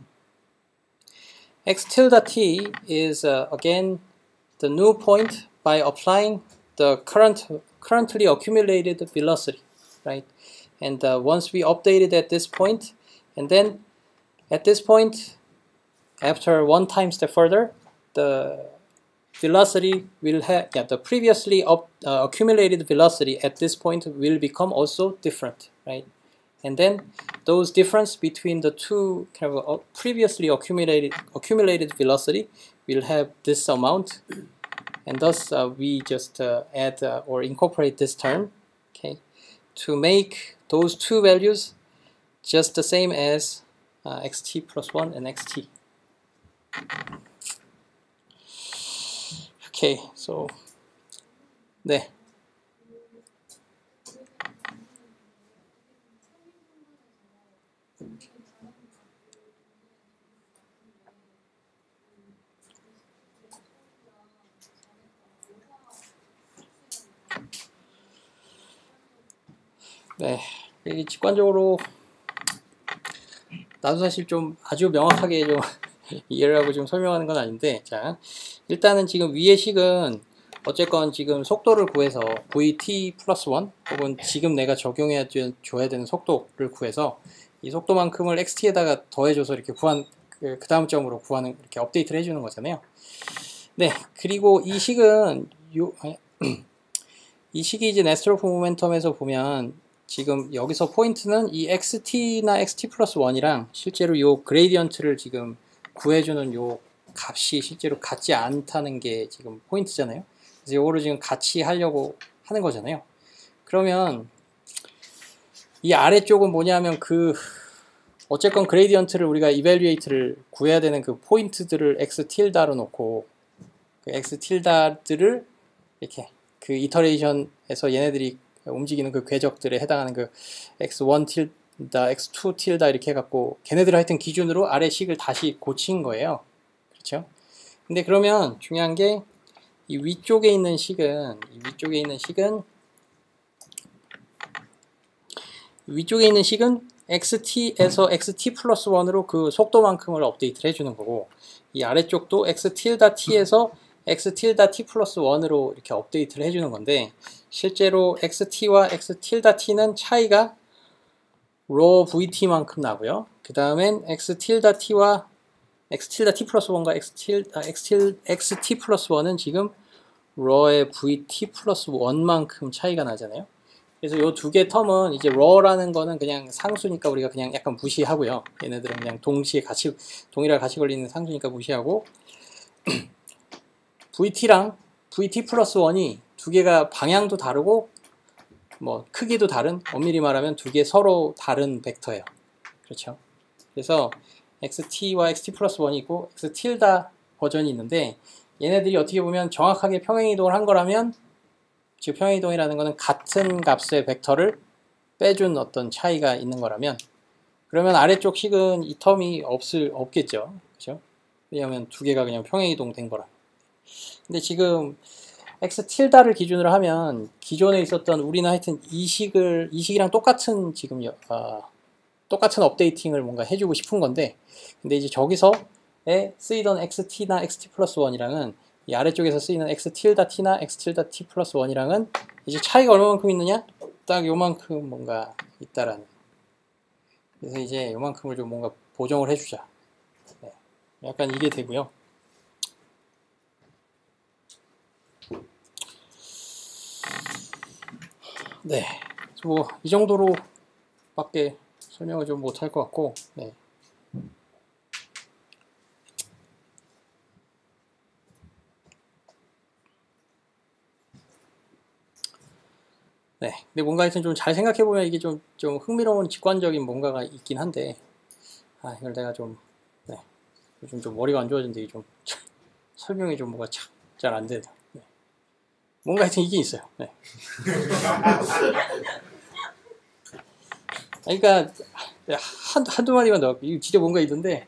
x tilde t is uh, again the new point by applying the current currently accumulated velocity, right? And uh, once we update it at this point, and then at this point, after one time step further, the velocity will have, yeah, the previously up, uh, accumulated velocity at this point will become also different, right? And then those difference between the two kind of uh, previously accumulated accumulated velocity will have this amount, and thus uh, we just uh, add uh, or incorporate this term, okay, to make those two values just the same as uh, xt plus one and xt. Okay, so 네. 네, 이게 직관적으로 나도 사실 좀 아주 명확하게 좀 이해를 하고 좀 설명하는 건 아닌데, 자, 일단은 지금 위의 식은 어쨌건 지금 속도를 구해서 브이티 플러스 원 혹은 지금 내가 적용해 줘야 되는 속도를 구해서 이 속도만큼을 엑스티에다가 더해줘서 이렇게 구한 그, 그 다음 점으로 구하는, 이렇게 업데이트를 해주는 거잖아요. 네, 그리고 이 식은 요, 이 식이 이제 네스트로프 모멘텀에서 보면 지금 여기서 포인트는 이 엑스티나 엑스티 플러스 원이랑 실제로 요 그레이디언트를 지금 구해주는 요 값이 실제로 같지 않다는 게 지금 포인트잖아요. 그래서 요거를 지금 같이 하려고 하는 거잖아요. 그러면 이 아래쪽은 뭐냐면 그 어쨌건 그레이디언트를 우리가 이밸류에이트를 구해야 되는 그 포인트들을 x 틸다로 놓고 그 x 틸다들을 이렇게 그 이터레이션에서 얘네들이 움직이는 그 궤적들에 해당하는 그 엑스 원 틸다, 엑스 투 틸다 이렇게 해갖고 걔네들 하여튼 기준으로 아래 식을 다시 고친 거예요. 그렇죠? 근데 그러면 중요한 게 이 위쪽에 있는 식은 이 위쪽에 있는 식은 위쪽에 있는 식은 엑스티에서 엑스티 플러스 원으로 그 속도만큼을 업데이트를 해주는 거고, 이 아래쪽도 x 틸다 t에서 x 틸다 t 플러스 원으로 이렇게 업데이트를 해주는 건데, 실제로 xt와 x 틸다 t는 차이가 rho vt만큼 나고요. 그 다음엔 x 틸다 t와 x 틸다 t 플러스 원과 x 틸, 아, x 틸, xt 플러스 원은 지금 rho의 vt 플러스 원만큼 차이가 나잖아요. 그래서 이 두 개 텀은 이제 rho라는 거는 그냥 상수니까 우리가 그냥 약간 무시하고요. 얘네들은 그냥 동시에 같이, 동일하게 같이 걸리는 상수니까 무시하고, vt랑 vt 플러스 원이 두 개가 방향도 다르고 뭐 크기도 다른, 엄밀히 말하면 두 개 서로 다른 벡터예요. 그렇죠? 그래서 xt와 xt 플러스 원이 있고 x 틸다 버전이 있는데, 얘네들이 어떻게 보면 정확하게 평행이동을 한 거라면, 즉 평행이동이라는 거는 같은 값의 벡터를 빼준 어떤 차이가 있는 거라면, 그러면 아래쪽 식은 이 텀이 없을, 없겠죠. 그렇죠? 왜냐하면 두 개가 그냥 평행이동 된 거라. 근데 지금 x 틸다를 기준으로 하면 기존에 있었던 우리는 하여튼 이 식을 이 식이랑 똑같은 지금 어, 똑같은 업데이팅을 뭔가 해주고 싶은 건데, 근데 이제 저기서에 쓰이던 xt,나 xt 플러스 원이랑은 이 아래쪽에서 쓰이는 x 틸다 t나 x 틸다 t 플러스 원이랑은 이제 차이가 얼마만큼 있느냐? 딱 요만큼 뭔가 있다라는. 그래서 이제 요만큼을 좀 뭔가 보정을 해주자. 네. 약간 이게 되고요. 네, 뭐 이 정도로밖에 설명을 좀 못할 것 같고, 네. 네, 근데 뭔가 하여튼 좀 잘 생각해 보면 이게 좀 좀 흥미로운 직관적인 뭔가가 있긴 한데, 아 이걸 내가 좀, 네, 요즘 좀 머리가 안 좋아졌는데 좀 설명이 좀 뭐가 잘 안 되네. 네. 뭔가 하여튼 이게 있어요. 네. 그러니까 한두, 한두 마디만 더, 이거 진짜 뭔가 있던데,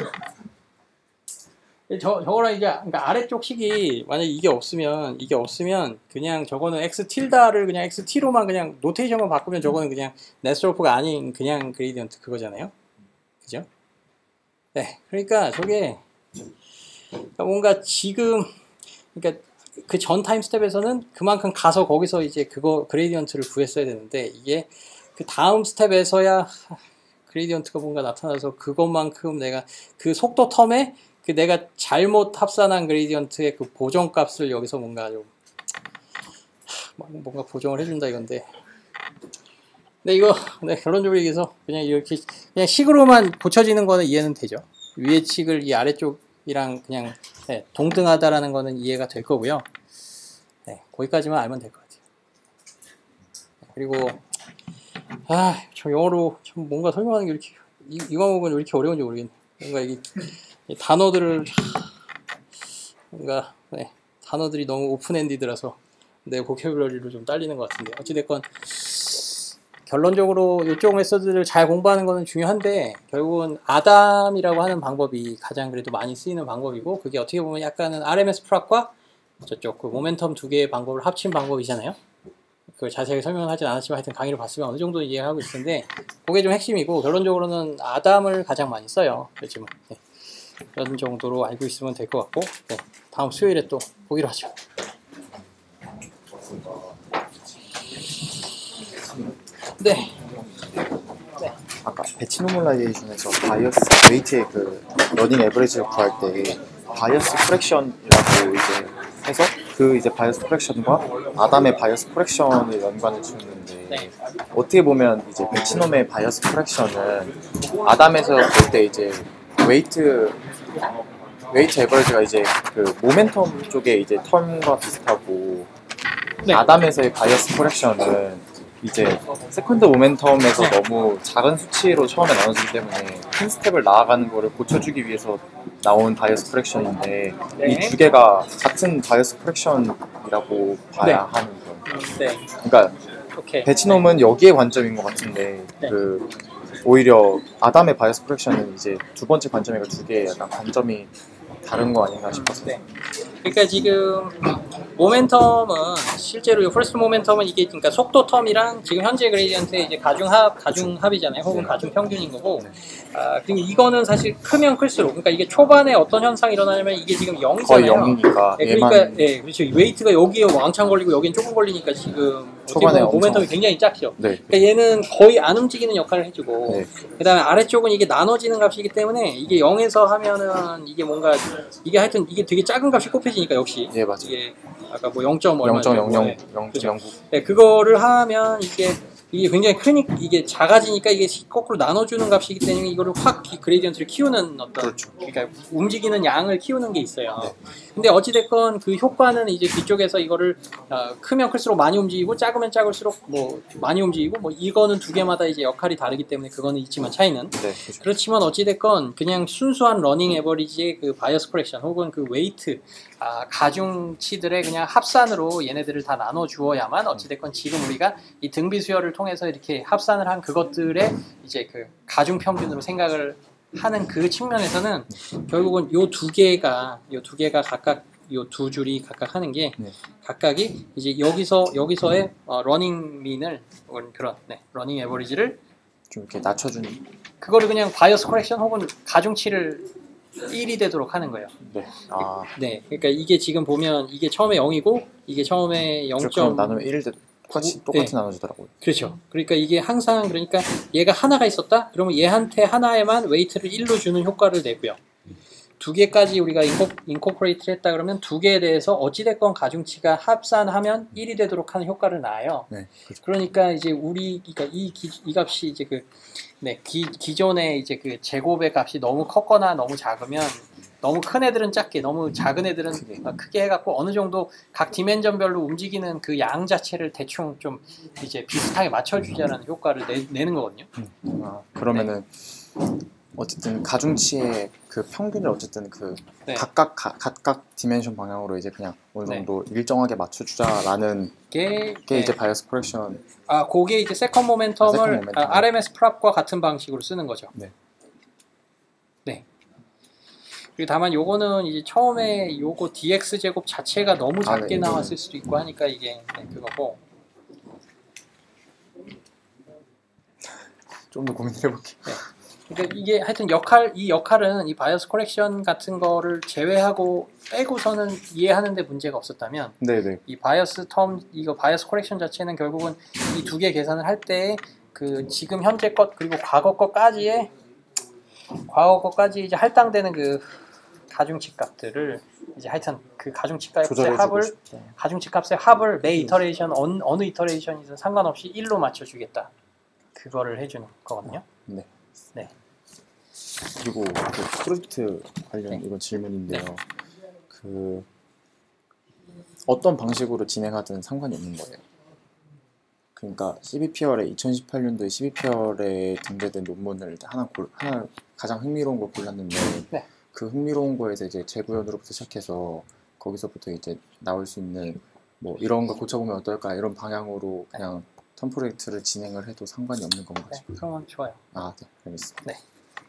저, 저거랑 이게, 그러니까 아래쪽 식이 만약에 이게 없으면, 이게 없으면 그냥 저거는 x 틸다를 그냥 xt로만 그냥 노테이션만 바꾸면 저거는 그냥 네스트로프가 아닌 그냥 그레이디언트 그거잖아요. 그죠? 네, 그러니까 저게 뭔가 지금, 그러니까 그 전 타임 스텝에서는 그만큼 가서 거기서 이제 그거 그레디언트를 구했어야 되는데 이게 그 다음 스텝에서야 그레디언트가 뭔가 나타나서 그것만큼 내가 그 속도 텀에 그 내가 잘못 합산한 그레디언트의 그 보정값을 여기서 뭔가 좀 뭔가 보정을 해준다 이건데. 근데 이거 네, 결론적으로 얘기해서 그냥 이렇게 그냥 식으로만 고쳐지는 거는 이해는 되죠. 위의 칙을 이 아래쪽이랑 그냥 네, 동등하다라는 거는 이해가 될 거고요. 네, 거기까지만 알면 될 것 같아요. 그리고 아, 저 영어로 참 뭔가 설명하는 게 이렇게 이, 이 과목은 왜 이렇게 어려운지 모르겠네. 뭔가 이게 이 단어들을 뭔가 네, 단어들이 너무 오픈엔디드라서 내 보캐블러리로 좀 딸리는 것 같은데 어찌됐건 결론적으로 이쪽 메서드를 잘 공부하는 것은 중요한데 결국은 아담이라고 하는 방법이 가장 그래도 많이 쓰이는 방법이고 그게 어떻게 보면 약간은 알엠에스 프락과 저쪽 그 모멘텀 두 개의 방법을 합친 방법이잖아요. 그걸 자세하게 설명은 하진 않았지만 하여튼 강의를 봤으면 어느 정도 이해하고 있을 텐데 그게 좀 핵심이고 결론적으로는 아담을 가장 많이 써요. 그렇지만 네. 그런 정도로 알고 있으면 될 것 같고 네. 다음 수요일에 또 보기로 하죠. 네. 네. 아까 배치 노멀라이제이션에서 바이어스 웨이트의 그 러닝 에버리지를 구할 때 바이어스 프랙션이라고 이제 해서 그 이제 바이어스 프랙션과 아담의 바이어스 프랙션을 연관을 지었는데 네. 어떻게 보면 이제 배치놈의 바이어스 프랙션은 아담에서 볼 때 이제 웨이트 웨이트 에버리지가 이제 그 모멘텀 쪽에 이제 텀과 비슷하고 네. 아담에서의 바이어스 프랙션은 이제 세컨드 모멘텀에서 네. 너무 작은 수치로 처음에 나눠지기 때문에 큰 스텝을 나아가는 거를 고쳐주기 위해서 나온 바이어스 프랙션인데 네. 이 두 개가 같은 바이어스 프랙션이라고 봐야 네. 하는 거예요. 네. 그러니까 오케이. 배치놈은 여기에 관점인 것 같은데 네. 그 오히려 아담의 바이어스 프랙션은 이제 두 번째 관점이고 두 개의 약간 관점이 다른 거 아닌가 싶어서. 네. 그러니까 지금 모멘텀은 실제로 이 퍼스트 모멘텀은 이게 그러니까 속도 텀이랑 지금 현재 그레디언트의 이제 가중합 가중합이잖아요. 혹은 가중 평균인 거고. 아, 그리고 이거는 사실 크면 클수록 그러니까 이게 초반에 어떤 현상이 일어나냐면 이게 지금 영이잖아요. 거의 영이니까 네, 그러니까 얘만 예, 그렇죠. 웨이트가 여기에 왕창 걸리고 여기는 조금 걸리니까 지금 초반에 모멘텀이 엄청- 굉장히 작죠. 네. 그러니까 얘는 거의 안 움직이는 역할을 해주고 네. 그 다음에 아래쪽은 이게 나눠지는 값이기 때문에 이게 영에서 하면은 이게 뭔가 이게 하여튼 이게 되게 작은 값이 꼽혀지니까 역시 예, 맞아요. 이게 아까 뭐 영 점 얼마 영 점 영영 네. 영 점 영구 네, 그거를 하면 이게 이게 굉장히 크니 이게 작아지니까 이게 거꾸로 나눠주는 값이기 때문에 이거를 확 그레디언트를 키우는 어떤 그렇죠. 그러니까 움직이는 양을 키우는 게 있어요. 네. 근데 어찌됐건 그 효과는 이제 뒤쪽에서 이거를 어, 크면 클수록 많이 움직이고 작으면 작을수록 뭐 많이 움직이고 뭐 이거는 두 개마다 이제 역할이 다르기 때문에 그거는 있지만 차이는 네, 그렇죠. 그렇지만 어찌됐건 그냥 순수한 러닝 에버리지의 그 바이어스 프랙션 혹은 그 웨이트 아, 가중치들의 그냥 합산으로 얘네들을 다 나눠 주어야만 어찌됐건 지금 우리가 이 등비 수열을 통해서 이렇게 합산을 한 그것들의 이제 그 가중 평균으로 생각을 하는 그 측면에서는 결국은 요 두 개가 요 두 개가 각각 요 두 줄이 각각 하는 게 네. 각각이 이제 여기서 여기서의 어, 러닝 민을 혹은 그런 네, 러닝 에버리지를 좀 이렇게 낮춰주는. 그거를 그냥 바이어스 커렉션 혹은 가중치를 일이 되도록 하는 거예요. 네. 아. 네, 그러니까 이게 지금 보면 이게 처음에 영이고 이게 처음에 영. 그럼 나누면 일일 때 똑같이 똑같이 네. 나눠지더라고요. 그렇죠. 그러니까 이게 항상 그러니까 얘가 하나가 있었다. 그러면 얘한테 하나에만 웨이트를 일로 주는 효과를 내고요. 두 개까지 우리가 인코, 인코퍼레이트를 했다 그러면 두 개에 대해서 어찌됐건 가중치가 합산하면 일이 되도록 하는 효과를 놔요. 네. 그렇죠. 그러니까 이제 우리 그러니까 이, 기, 이 값이 이제 그 네, 기, 기존의 이제 그 제곱의 값이 너무 컸거나 너무 작으면 너무 큰 애들은 작게, 너무 작은 애들은 크게. 크게 해갖고 어느 정도 각 디멘전별로 움직이는 그 양 자체를 대충 좀 이제 비슷하게 맞춰주자라는 효과를 내, 내는 거거든요. 아, 그러면은 어쨌든 가중치의 그 평균을 어쨌든 그 네. 각각 가, 각각 디멘션 방향으로 이제 그냥 어느 정도 일정하게 맞춰주자라는 게, 게 네. 이제 바이어스 프랙션. 아, 그게 이제 세컨 모멘텀을 아, 세컨 모멘텀. 아, 알엠에스 프랍과 같은 방식으로 쓰는 거죠. 네. 네. 그리고 다만 요거는 이제 처음에 요거 디엑스 제곱 자체가 너무 아, 작게 네, 나왔을 수도 있고 하니까 이게 네, 그거고. 좀 더 고민을 해볼게요. 네. 그러니까 이게 하여튼 역할 이 역할은 이 바이어스 코렉션 같은 거를 제외하고 빼고서는 이해하는데 문제가 없었다면 네네. 이 바이어스 텀 이거 바이어스 코렉션 자체는 결국은 이 두 개 계산을 할 때 그 지금 현재 것 그리고 과거 것까지의 과거 것까지 이제 할당되는 그 가중치 값들을 이제 하여튼 그 가중치 값의 조절해주고 합을 싶다. 가중치 값의 합을 매 이터레이션 어느, 어느 이터레이션이든 상관없이 일로 맞춰주겠다. 그거를 해주는 거거든요. 네. 네. 그리고 그 프로젝트 관련 네. 이건 질문인데요. 그 어떤 방식으로 진행하든 상관이 없는 거예요. 그러니까 씨비피얼에 이천십팔 년도에 씨비피얼에 등재된 논문을 하나 골, 하나 가장 흥미로운 걸 골랐는데 네. 그 흥미로운 거에서 이제 재구현으로부터 시작해서 거기서부터 이제 나올 수 있는 뭐 이런 걸 고쳐보면 어떨까 이런 방향으로 그냥 텀 프로젝트를 진행을 해도 상관이 없는 건가요? 네, 그러면 좋아요. 아, 네, 알겠습니다. 네.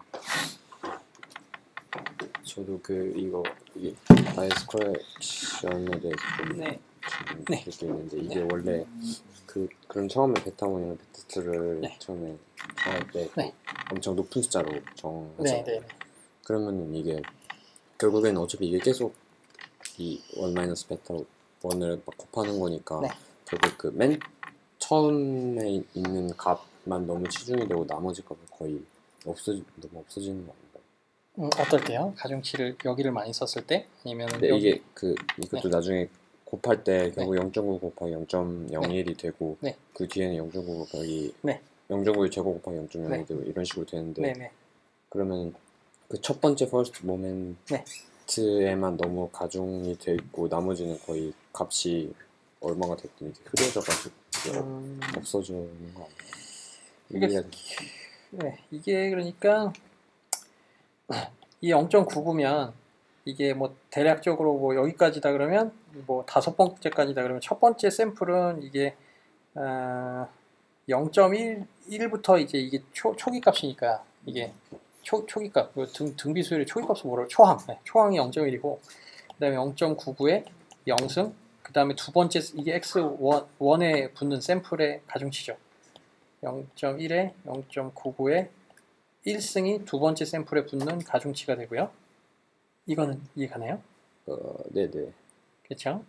저도 그 이거 이게 바이어스 코렉션에 대해서 좀 네. 느낄 게 있는데 이게 원래 그 그럼 처음에 베타 원이랑 베타 투를 네. 처음에 정할 때 네. 엄청 높은 숫자로 정하죠. 네, 네, 네. 그러면은 이게 결국에는 어차피 이게 계속 이 원 마이너스 베타 원을 막 곱하는 거니까 네. 결국 그 맨 처음에 있는 값만 너무 치중이 되고 나머지 값은 거의 없어 너무 없어지는 거 아닌가요? 음, 어떨 때요? 가중치를 여기를 많이 썼을 때? 아니면 근데 여기... 이게 그 이것도 네. 나중에 곱할 때 결국 영 점 구 곱하기 영 점 영일이 되고 네. 그 뒤에는 영 점 구 곱하기 네. 영 점 구의 제곱 곱하기 영 점 영이 네. 되고 이런 식으로 되는데 네, 네. 그러면 그 첫 번째 퍼스트 모멘트에만 너무 가중이 돼 있고 나머지는 거의 값이 얼마가 됐든 이게 흐려져가지고 이게 음... 없어지는 거 이게, 아니에요? 네, 이게 그러니까 이 영 점 구구면 이게 뭐 대략적으로 뭐 여기까지다 그러면 뭐 다섯 번째까지다 그러면 첫 번째 샘플은 이게 어, 영 점 일부터 이제 이게 초, 초기 값이니까 이게 초, 초기 값, 등, 등비수열의 초기 값은 뭐라고? 초항. 네, 초항이 영 점 일이고 그 다음에 영 점 구구에 영승 그 다음에 두 번째 이게 엑스 원에 붙는 샘플의 가중치죠. 영 점 일에 영 점 구구에 일승이 두 번째 샘플에 붙는 가중치가 되고요. 이거는 이해가나요? 어, 네네. 그렇죠?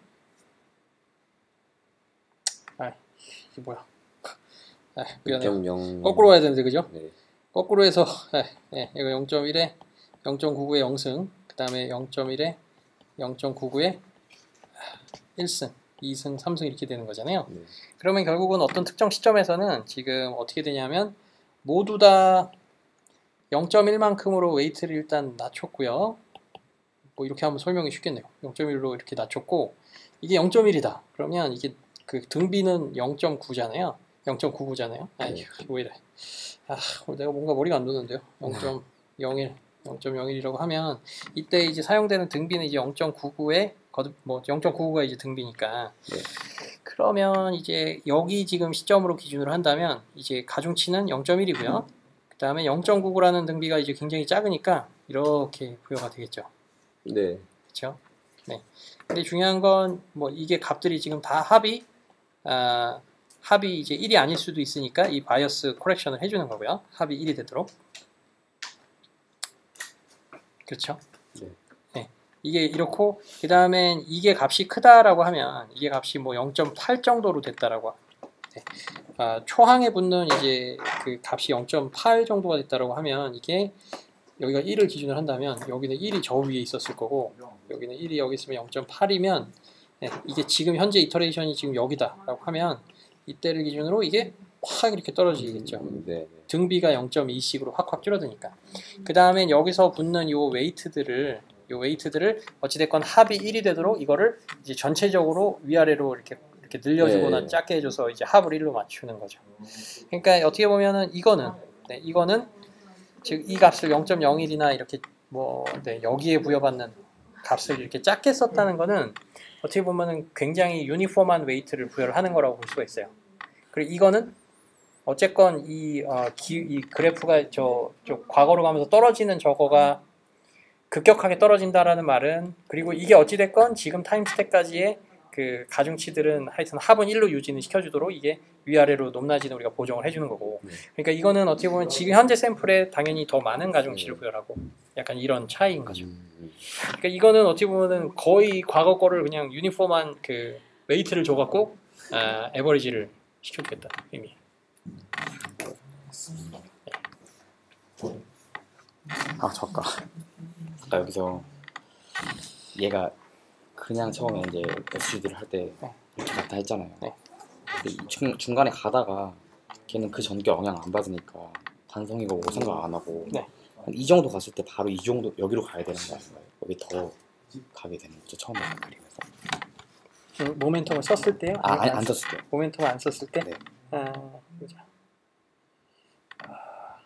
아, 이게 뭐야? 아, 미안해요. 영 점 영 거꾸로 와야 되는데 그죠? 네. 거꾸로 해서 아, 네, 이거 영 점 일에 영 점 구구에 영승 그 다음에 영 점 일에 영 점 구구에 일승, 이승, 삼승 이렇게 되는 거잖아요. 네. 그러면 결국은 어떤 특정 시점에서는 지금 어떻게 되냐면 모두 다 영 점 일만큼으로 웨이트를 일단 낮췄고요. 뭐 이렇게 하면 설명이 쉽겠네요. 영 점 일로 이렇게 낮췄고 이게 영 점 일이다. 그러면 이게 그 등비는 영 점 구잖아요. 영 점 구구잖아요. 아휴, 왜 이래. 아, 내가 뭔가 머리가 안 도는데요. 영 점 영일, 영 점 영일이라고 하면 이때 이제 사용되는 등비는 이제 영 점 구구에 거듭 뭐 영 점 구구가 이제 등비니까. 네. 그러면 이제 여기 지금 시점으로 기준으로 한다면 이제 가중치는 영 점 일이고요. 그 다음에 영 점 구구라는 등비가 이제 굉장히 작으니까 이렇게 부여가 되겠죠. 네. 그렇죠? 네. 근데 중요한 건 뭐 이게 값들이 지금 다 합이 아, 합이 이제 일이 아닐 수도 있으니까 이 바이어스 코렉션을 해주는 거고요. 합이 일이 되도록. 그렇죠? 네. 네. 이게 이렇고 그 다음엔 이게 값이 크다라고 하면 이게 값이 뭐 영 점 팔 정도로 됐다라고. 네. 아, 초항에 붙는 이제 그 값이 영 점 팔 정도가 됐다라고 하면 이게 여기가 일을 기준으로 한다면 여기는 일이 저 위에 있었을 거고 여기는 일이 여기 있으면 영 점 팔이면 네, 이게 지금 현재 이터레이션이 지금 여기다 라고 하면 이때를 기준으로 이게 확 이렇게 떨어지겠죠. 음, 네. 등비가 영 점 이씩으로 확확 줄어드니까. 그 다음엔 여기서 붙는 요 웨이트들을 요 웨이트들을 어찌됐건 합이 일이 되도록 이거를 이제 전체적으로 위아래로 이렇게 이렇게 늘려주거나 네. 작게 해줘서 이제 합을 일로 맞추는 거죠. 그러니까 어떻게 보면은 이거는 네, 이거는 즉 이 값을 영 점 영일이나 이렇게 뭐 네, 여기에 부여받는 값을 이렇게 작게 썼다는 거는 어떻게 보면은 굉장히 유니폼한 웨이트를 부여를 하는 거라고 볼 수가 있어요. 그리고 이거는 어쨌건 이, 어, 기, 이 그래프가 저, 저 과거로 가면서 떨어지는 저거가 급격하게 떨어진다라는 말은 그리고 이게 어찌됐건 지금 타임 스택까지의 그 가중치들은 하여튼 합은 일로 유지는 시켜주도록 이게 위아래로 높낮이는 우리가 보정을 해주는 거고. 네. 그러니까 이거는 어떻게 보면 지금 현재 샘플에 당연히 더 많은 가중치를 구현하고 약간 이런 차이인 거죠. 음, 그러니까 이거는 어떻게 보면은 거의 과거 거를 그냥 유니폼한 그 웨이트를 줘갖고 아, 에버리지를 시켜주겠다 의미. 아 잠깐. 아까 여기서 얘가 그냥 처음에 이제 에스지디를 할 때 네. 이렇게 갔다 했잖아요. 네. 근데 이 중, 중간에 가다가 걔는 그 전개 영향 안 받으니까 반성이고 뭐 생각 안 하고 네. 한 이 정도 갔을 때 바로 이 정도 여기로 가야 되는 거 아닌가요? 여기 더 가게 되는 거죠 처음에 그리면서. 음, 모멘텀을 썼을 때요? 아, 아니, 안, 안 썼을 때. 모멘텀을 안 썼을 때? 네. 아, 보자. 아,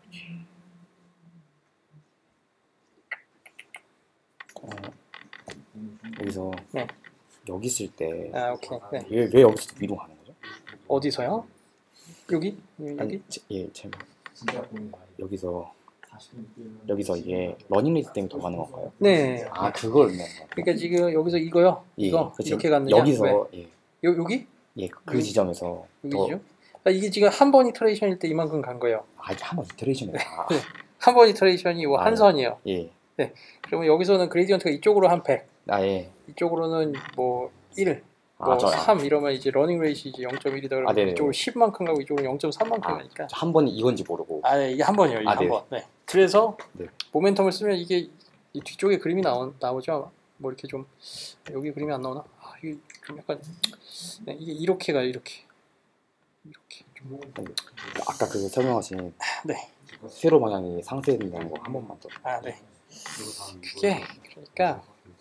어, 여기서 네. 여기 있을 때 아, 오케이. 네. 왜, 왜 여기서 위로 가는 거죠? 어디서요? 여기? 여기? 아니, 제, 예, 제 진짜 보는 거 여기서 여기서 이게 러닝 레이스 때문에 더 가는 건가요? 네. 아 그걸 의미하는 거예요. 그러니까 지금 여기서 이거요? 예, 이거 그치. 이렇게 갔느냐? 여기서 왜? 예, 요, 여기? 예, 그 여기? 지점에서 여기죠? 더, 그러니까 이게 지금 한 번 이터레이션일 때 이만큼 간 거예요. 아 이게 한번 이터레이션이 아, 네. 한 번 이터레이션이 뭐 아, 한 네. 선이에요. 예, 그러면 여기서는 그레디언트가 이쪽으로 한 백, 아 예, 이쪽으로는 뭐 일, 뭐 아, 저, 삼 이러면 이제 러닝 레이시 이제 영 점 일이다 그러면 아, 네네. 이쪽으로 십만큼 가고 이쪽으로 영 점 삼만큼 아, 가니까. 한 번이 이건지 모르고 아, 네, 이게 한 번이에요. 이게 아, 한 네. 번. 네. 그래서 네. 모멘텀을 쓰면 이게 이 뒤쪽에 그림이 나오, 나오죠. 뭐 이렇게 좀 여기 그림이 안 나오나? 아, 이게 좀 약간 네, 이게 이렇게 가요. 이렇게 이렇게 좀. 아까 그 설명하신 네. 세로 방향이 상쇄된다는 거 한 번만 더. 아, 네. 그게 그러니까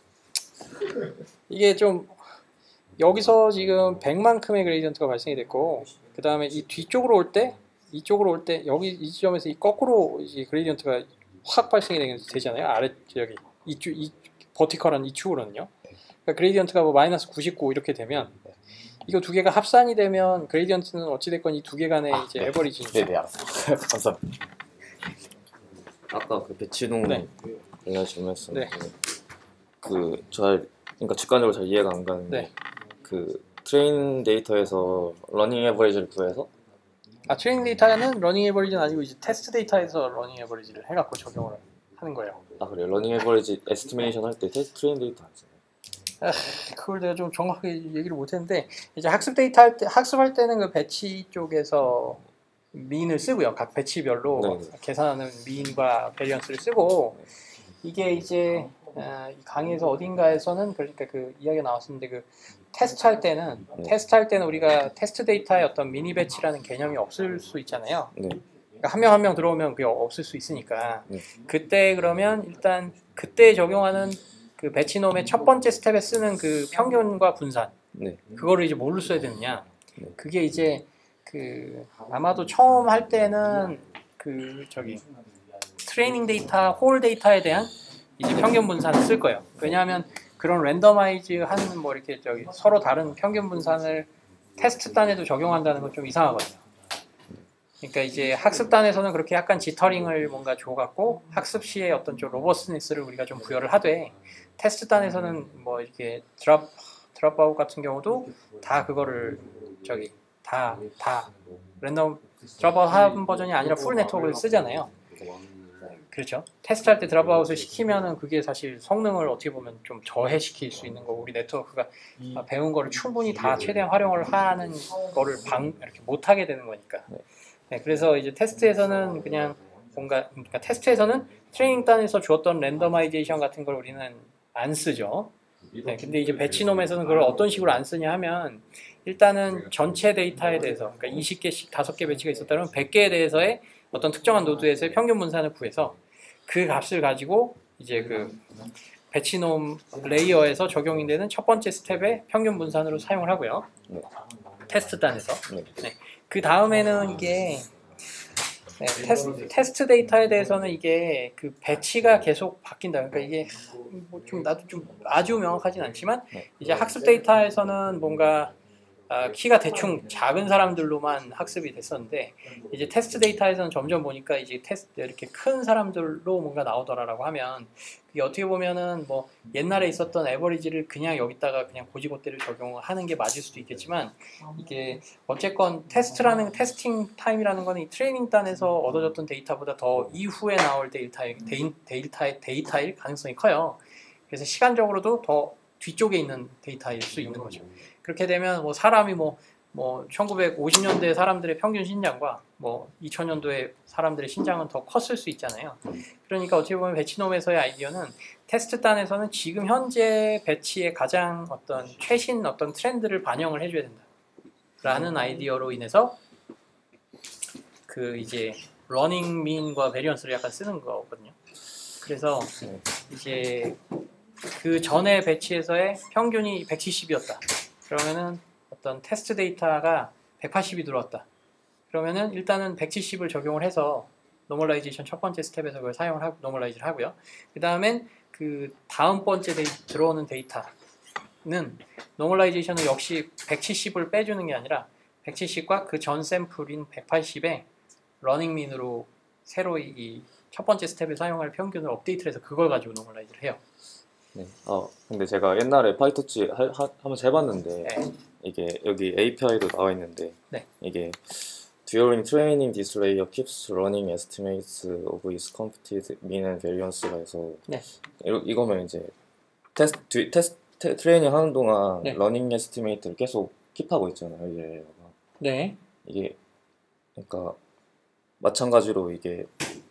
이게 좀 여기서 지금 백만큼의 그레이디언트가 발생이 됐고 그 다음에 이 뒤쪽으로 올 때 이쪽으로 올 때 여기 이 지점에서 이 거꾸로 이 그레이디언트가 확 발생이 되게 되잖아요. 아래 여기 이축 이 버티컬한 이 축으로는요. 그러니까 그레이디언트가 뭐 마이너스 구십구 이렇게 되면 이거 두 개가 합산이 되면 그레이디언트는 어찌 됐건 이 두 개 간의 아, 이제 네. 에버리지니까. 네네 알았어요. 감사합니다. 아까 그 배치동 네. 얘기하 질문했었는데 네. 그잘 그러니까 직관적으로 잘 이해가 안 가는데 네. 그 트레인 데이터에서 러닝 에버리지를 구해서 아, 트레이닝 데이터는 러닝 에버리지는 아니고 이제 테스트 데이터에서 러닝 에버리지를 해갖고 적용을 하는 거예요. 아 그래요 러닝 에버리지 에스티메이션 할 때 트레인 데이터 안 써요. 그걸 내가 좀 정확하게 얘기를 못했는데 이제 학습 데이터 할 때 학습할 때는 그 배치 쪽에서 민을 쓰고요. 각 배치별로 네네. 계산하는 민과 베리언스를 쓰고 이게 이제 어, 이 강의에서 어딘가에서는 그러니까 그 이야기가 나왔었는데 그 테스트 할 때는 네. 테스트 할 때는 우리가 테스트 데이터에 어떤 미니 배치라는 개념이 없을 수 있잖아요. 네. 그러니까 한 명 한 명 들어오면 그게 없을 수 있으니까 네. 그때 그러면 일단 그때 적용하는 그 배치놈의 첫 번째 스텝에 쓰는 그 평균과 분산 네. 그거를 이제 뭘로 써야 되느냐? 네. 그게 이제 그 아마도 처음 할 때는 그 저기 트레이닝 데이터, 홀 데이터에 대한 이제 평균 분산을 쓸 거예요. 왜냐하면 그런 랜더마이즈 하는 뭐 이렇게 저기 서로 다른 평균 분산을 테스트단에도 적용한다는 건 좀 이상하거든요. 그러니까 이제 학습단에서는 그렇게 약간 지터링을 뭔가 줘갖고 학습 시에 어떤 좀 로버스니스를 우리가 좀 부여를 하되 테스트단에서는 뭐 이렇게 드랍 드랍아웃 같은 경우도 다 그거를 저기 다 다 랜덤 드랍아웃 한 버전이 아니라 풀 네트워크를 쓰잖아요. 그렇죠. 테스트할 때 드랍아웃을 시키면은 그게 사실 성능을 어떻게 보면 좀 저해시킬 수 있는 거고 우리 네트워크가 배운 거를 충분히 다 최대한 활용을 하는 거를 방 이렇게 못 하게 되는 거니까. 네, 그래서 이제 테스트에서는 그냥 뭔가 그러니까 테스트에서는 트레이닝 단에서 주었던 랜더마이제이션 같은 걸 우리는 안 쓰죠. 네, 근데 이제 배치놈에서는 그걸 어떤 식으로 안 쓰냐 하면 일단은 전체 데이터에 대해서 그러니까 이십 개씩 다섯 개 배치가 있었다면 백 개에 대해서의 어떤 특정한 노드에서의 평균 분산을 구해서 그 값을 가지고 이제 그 배치놈 레이어에서 적용이 되는 첫 번째 스텝의 평균 분산으로 사용을 하고요. 네. 테스트 단에서. 네. 네. 그 다음에는 이게 네, 테스트, 테스트 데이터에 대해서는 이게 그 배치가 계속 바뀐다. 그러니까 이게 뭐 좀 나도 좀 아주 명확하진 않지만 네. 이제 학습 데이터에서는 뭔가 아, 키가 대충 작은 사람들로만 학습이 됐었는데 이제 테스트 데이터에서는 점점 보니까 이제 테스트 이렇게 큰 사람들로 뭔가 나오더라라고 하면 그게 어떻게 보면은 뭐 옛날에 있었던 에버리지를 그냥 여기다가 그냥 고지고대로 적용하는 게 맞을 수도 있겠지만 이게 어쨌건 테스트라는 테스팅 타임이라는 거는 이 트레이닝 단에서 얻어졌던 데이터보다 더 이후에 나올 데이터의 데이터의 데이터일 가능성이 커요. 그래서 시간적으로도 더 뒤쪽에 있는 데이터일 수 있는 거죠. 그렇게 되면 뭐 사람이 뭐, 뭐 천구백오십 년대 사람들의 평균 신장과 뭐 이천 년도에 사람들의 신장은 더 컸을 수 있잖아요. 그러니까 어떻게 보면 배치놈에서의 아이디어는 테스트 단에서는 지금 현재 배치의 가장 어떤 최신 어떤 트렌드를 반영을 해줘야 된다. 라는 아이디어로 인해서 그 이제 러닝 민과 베리언스를 약간 쓰는 거거든요. 그래서 이제 그 전에 배치에서의 평균이 백칠십이었다. 그러면은 어떤 테스트 데이터가 백팔십이 들어왔다. 그러면은 일단은 백칠십을 적용을 해서 노멀라이제이션 첫 번째 스텝에서 그걸 사용을 하고 노멀라이즈를 하고요. 그 다음엔 그 다음 번째 데이, 들어오는 데이터는 노멀라이제이션은 역시 백칠십을 빼주는 게 아니라 백칠십과 그 전 샘플인 백팔십에 러닝민으로 새로 이 첫 번째 스텝에 사용할 평균을 업데이트를 해서 그걸 가지고 노멀라이즈를 해요. 네. 어 근데 제가 옛날에 파이터치 하, 하, 하면서 해봤는데 네. 이게 여기 에이피아이도 나와 있는데 네. 이게 during training this layer keeps running estimates of its computed mean and variance가 해서 네. 이, 이거면 이제 테스트 테스트 트레이닝 하는 동안 네. 러닝 에스티메이트를 계속 킵하고 있잖아요. 이게 네. 이게 그러니까 마찬가지로 이게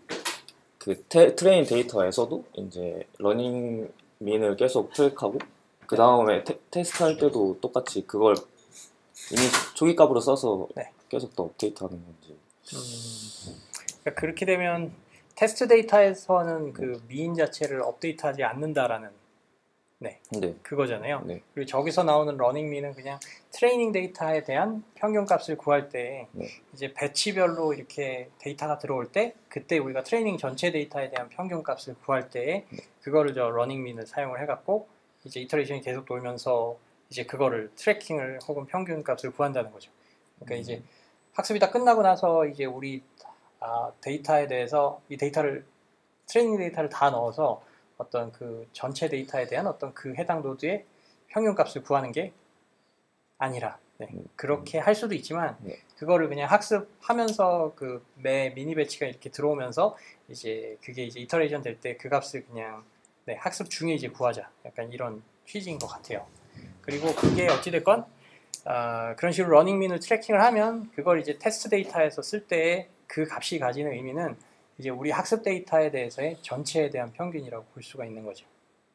그 테, 트레인 데이터에서도 이제 러닝 민을 계속 트랙하고 그 다음에 테스트 할 때도 똑같이 그걸 이미 초기 값으로 써서 네. 계속 더 업데이트하는 건지. 음, 그러니까 그렇게 되면 테스트 데이터에서는 그 미인 자체를 업데이트하지 않는다라는 네, 네. 그거잖아요. 네. 그리고 저기서 나오는 러닝 민은 그냥 트레이닝 데이터에 대한 평균 값을 구할 때 네. 이제 배치별로 이렇게 데이터가 들어올 때 그때 우리가 트레이닝 전체 데이터에 대한 평균 값을 구할 때 네. 그거를 저 러닝 민을 사용을 해갖고 이제 이터레이션이 계속 돌면서 이제 그거를 트래킹을 혹은 평균 값을 구한다는 거죠. 그러니까 음. 이제 학습이 다 끝나고 나서 이제 우리 아, 데이터에 대해서 이 데이터를 트레이닝 데이터를 다 넣어서 어떤 그 전체 데이터에 대한 어떤 그 해당 노드의 평균 값을 구하는 게 아니라 네, 음. 그렇게 할 수도 있지만 네. 그거를 그냥 학습하면서 그 매 미니 배치가 이렇게 들어오면서 이제 그게 이제 이터레이션 될 때 그 값을 그냥 네, 학습 중에 이제 구하자 약간 이런 취지인 것 같아요. 그리고 그게 어찌됐건 어, 그런 식으로 러닝민을 트래킹을 하면 그걸 이제 테스트 데이터에서 쓸 때 그 값이 가지는 의미는 이제 우리 학습 데이터에 대해서의 전체에 대한 평균이라고 볼 수가 있는 거죠.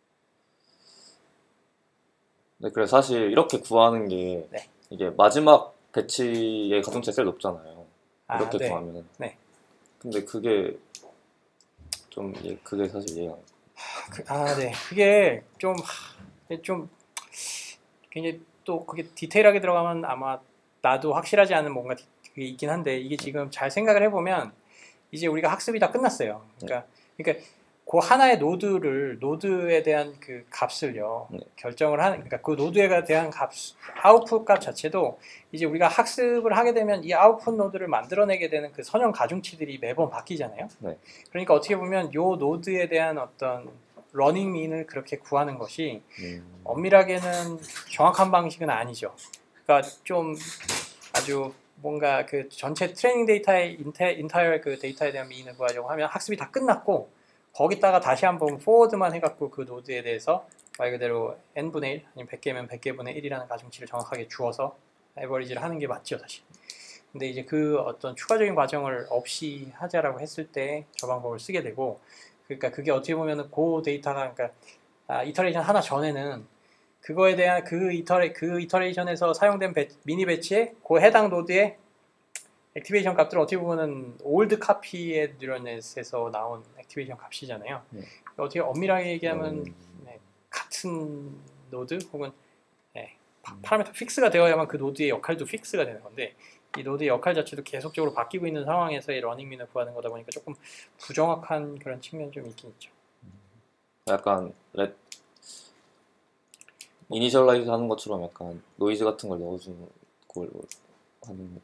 네, 그래서 사실 이렇게 구하는 게 네. 이게 마지막 배치의 가중치가 제일 높잖아요. 아, 이렇게 네. 구하면. 네. 근데 그게 좀 예, 그게 사실 이해가 안 그, 아, 네. 그게 좀, 하, 좀, 굉장히 또 그게 디테일하게 들어가면 아마 나도 확실하지 않은 뭔가 디, 그게 있긴 한데 이게 지금 잘 생각을 해보면 이제 우리가 학습이 다 끝났어요. 그러니까, 그러니까 그 하나의 노드를, 노드에 대한 그 값을요, 네. 결정을 하는, 그러니까 그 노드에 대한 값, 아웃풋 값 자체도 이제 우리가 학습을 하게 되면 이 아웃풋 노드를 만들어내게 되는 그 선형 가중치들이 매번 바뀌잖아요. 네. 그러니까 어떻게 보면 요 노드에 대한 어떤 러닝 민을 그렇게 구하는 것이 음. 엄밀하게는 정확한 방식은 아니죠. 그러니까 좀 아주 뭔가 그 전체 트레이닝 데이터의 인테, 인타이어 그 데이터에 대한 민을 구하려고 하면 학습이 다 끝났고 거기다가 다시 한번 포워드만 해갖고 그 노드에 대해서 말 그대로 n분의 일 아니면 백 개면 백 개분의 일이라는 가중치를 정확하게 주어서 에버리지를 하는 게 맞죠 사실. 근데 이제 그 어떤 추가적인 과정을 없이 하자라고 했을 때 저 방법을 쓰게 되고 그러니까 그게 어떻게 보면은 그 데이터가 그러니까 아, 이터레이션 하나 전에는 그거에 대한 그 이터레 그 이터레이션에서 사용된 배, 미니 배치에 그 해당 노드의 액티베이션 값들은 어떻게 보면은 올드 카피의 뉴럴넷에서 나온 액티베이션 값이잖아요. 네. 어떻게 엄밀하게 얘기하면 음. 네, 같은 노드 혹은 네, 파라미터 픽스가 되어야만 그 노드의 역할도 픽스가 되는 건데 이 노드의 역할 자체도 계속적으로 바뀌고 있는 상황에서의 러닝민을 구하는 거다 보니까 조금 부정확한 그런 측면이 좀 있긴 있죠. 약간 레, 이니셜라이즈 하는 것처럼 약간 노이즈 같은 걸 넣어주는 뭘 하는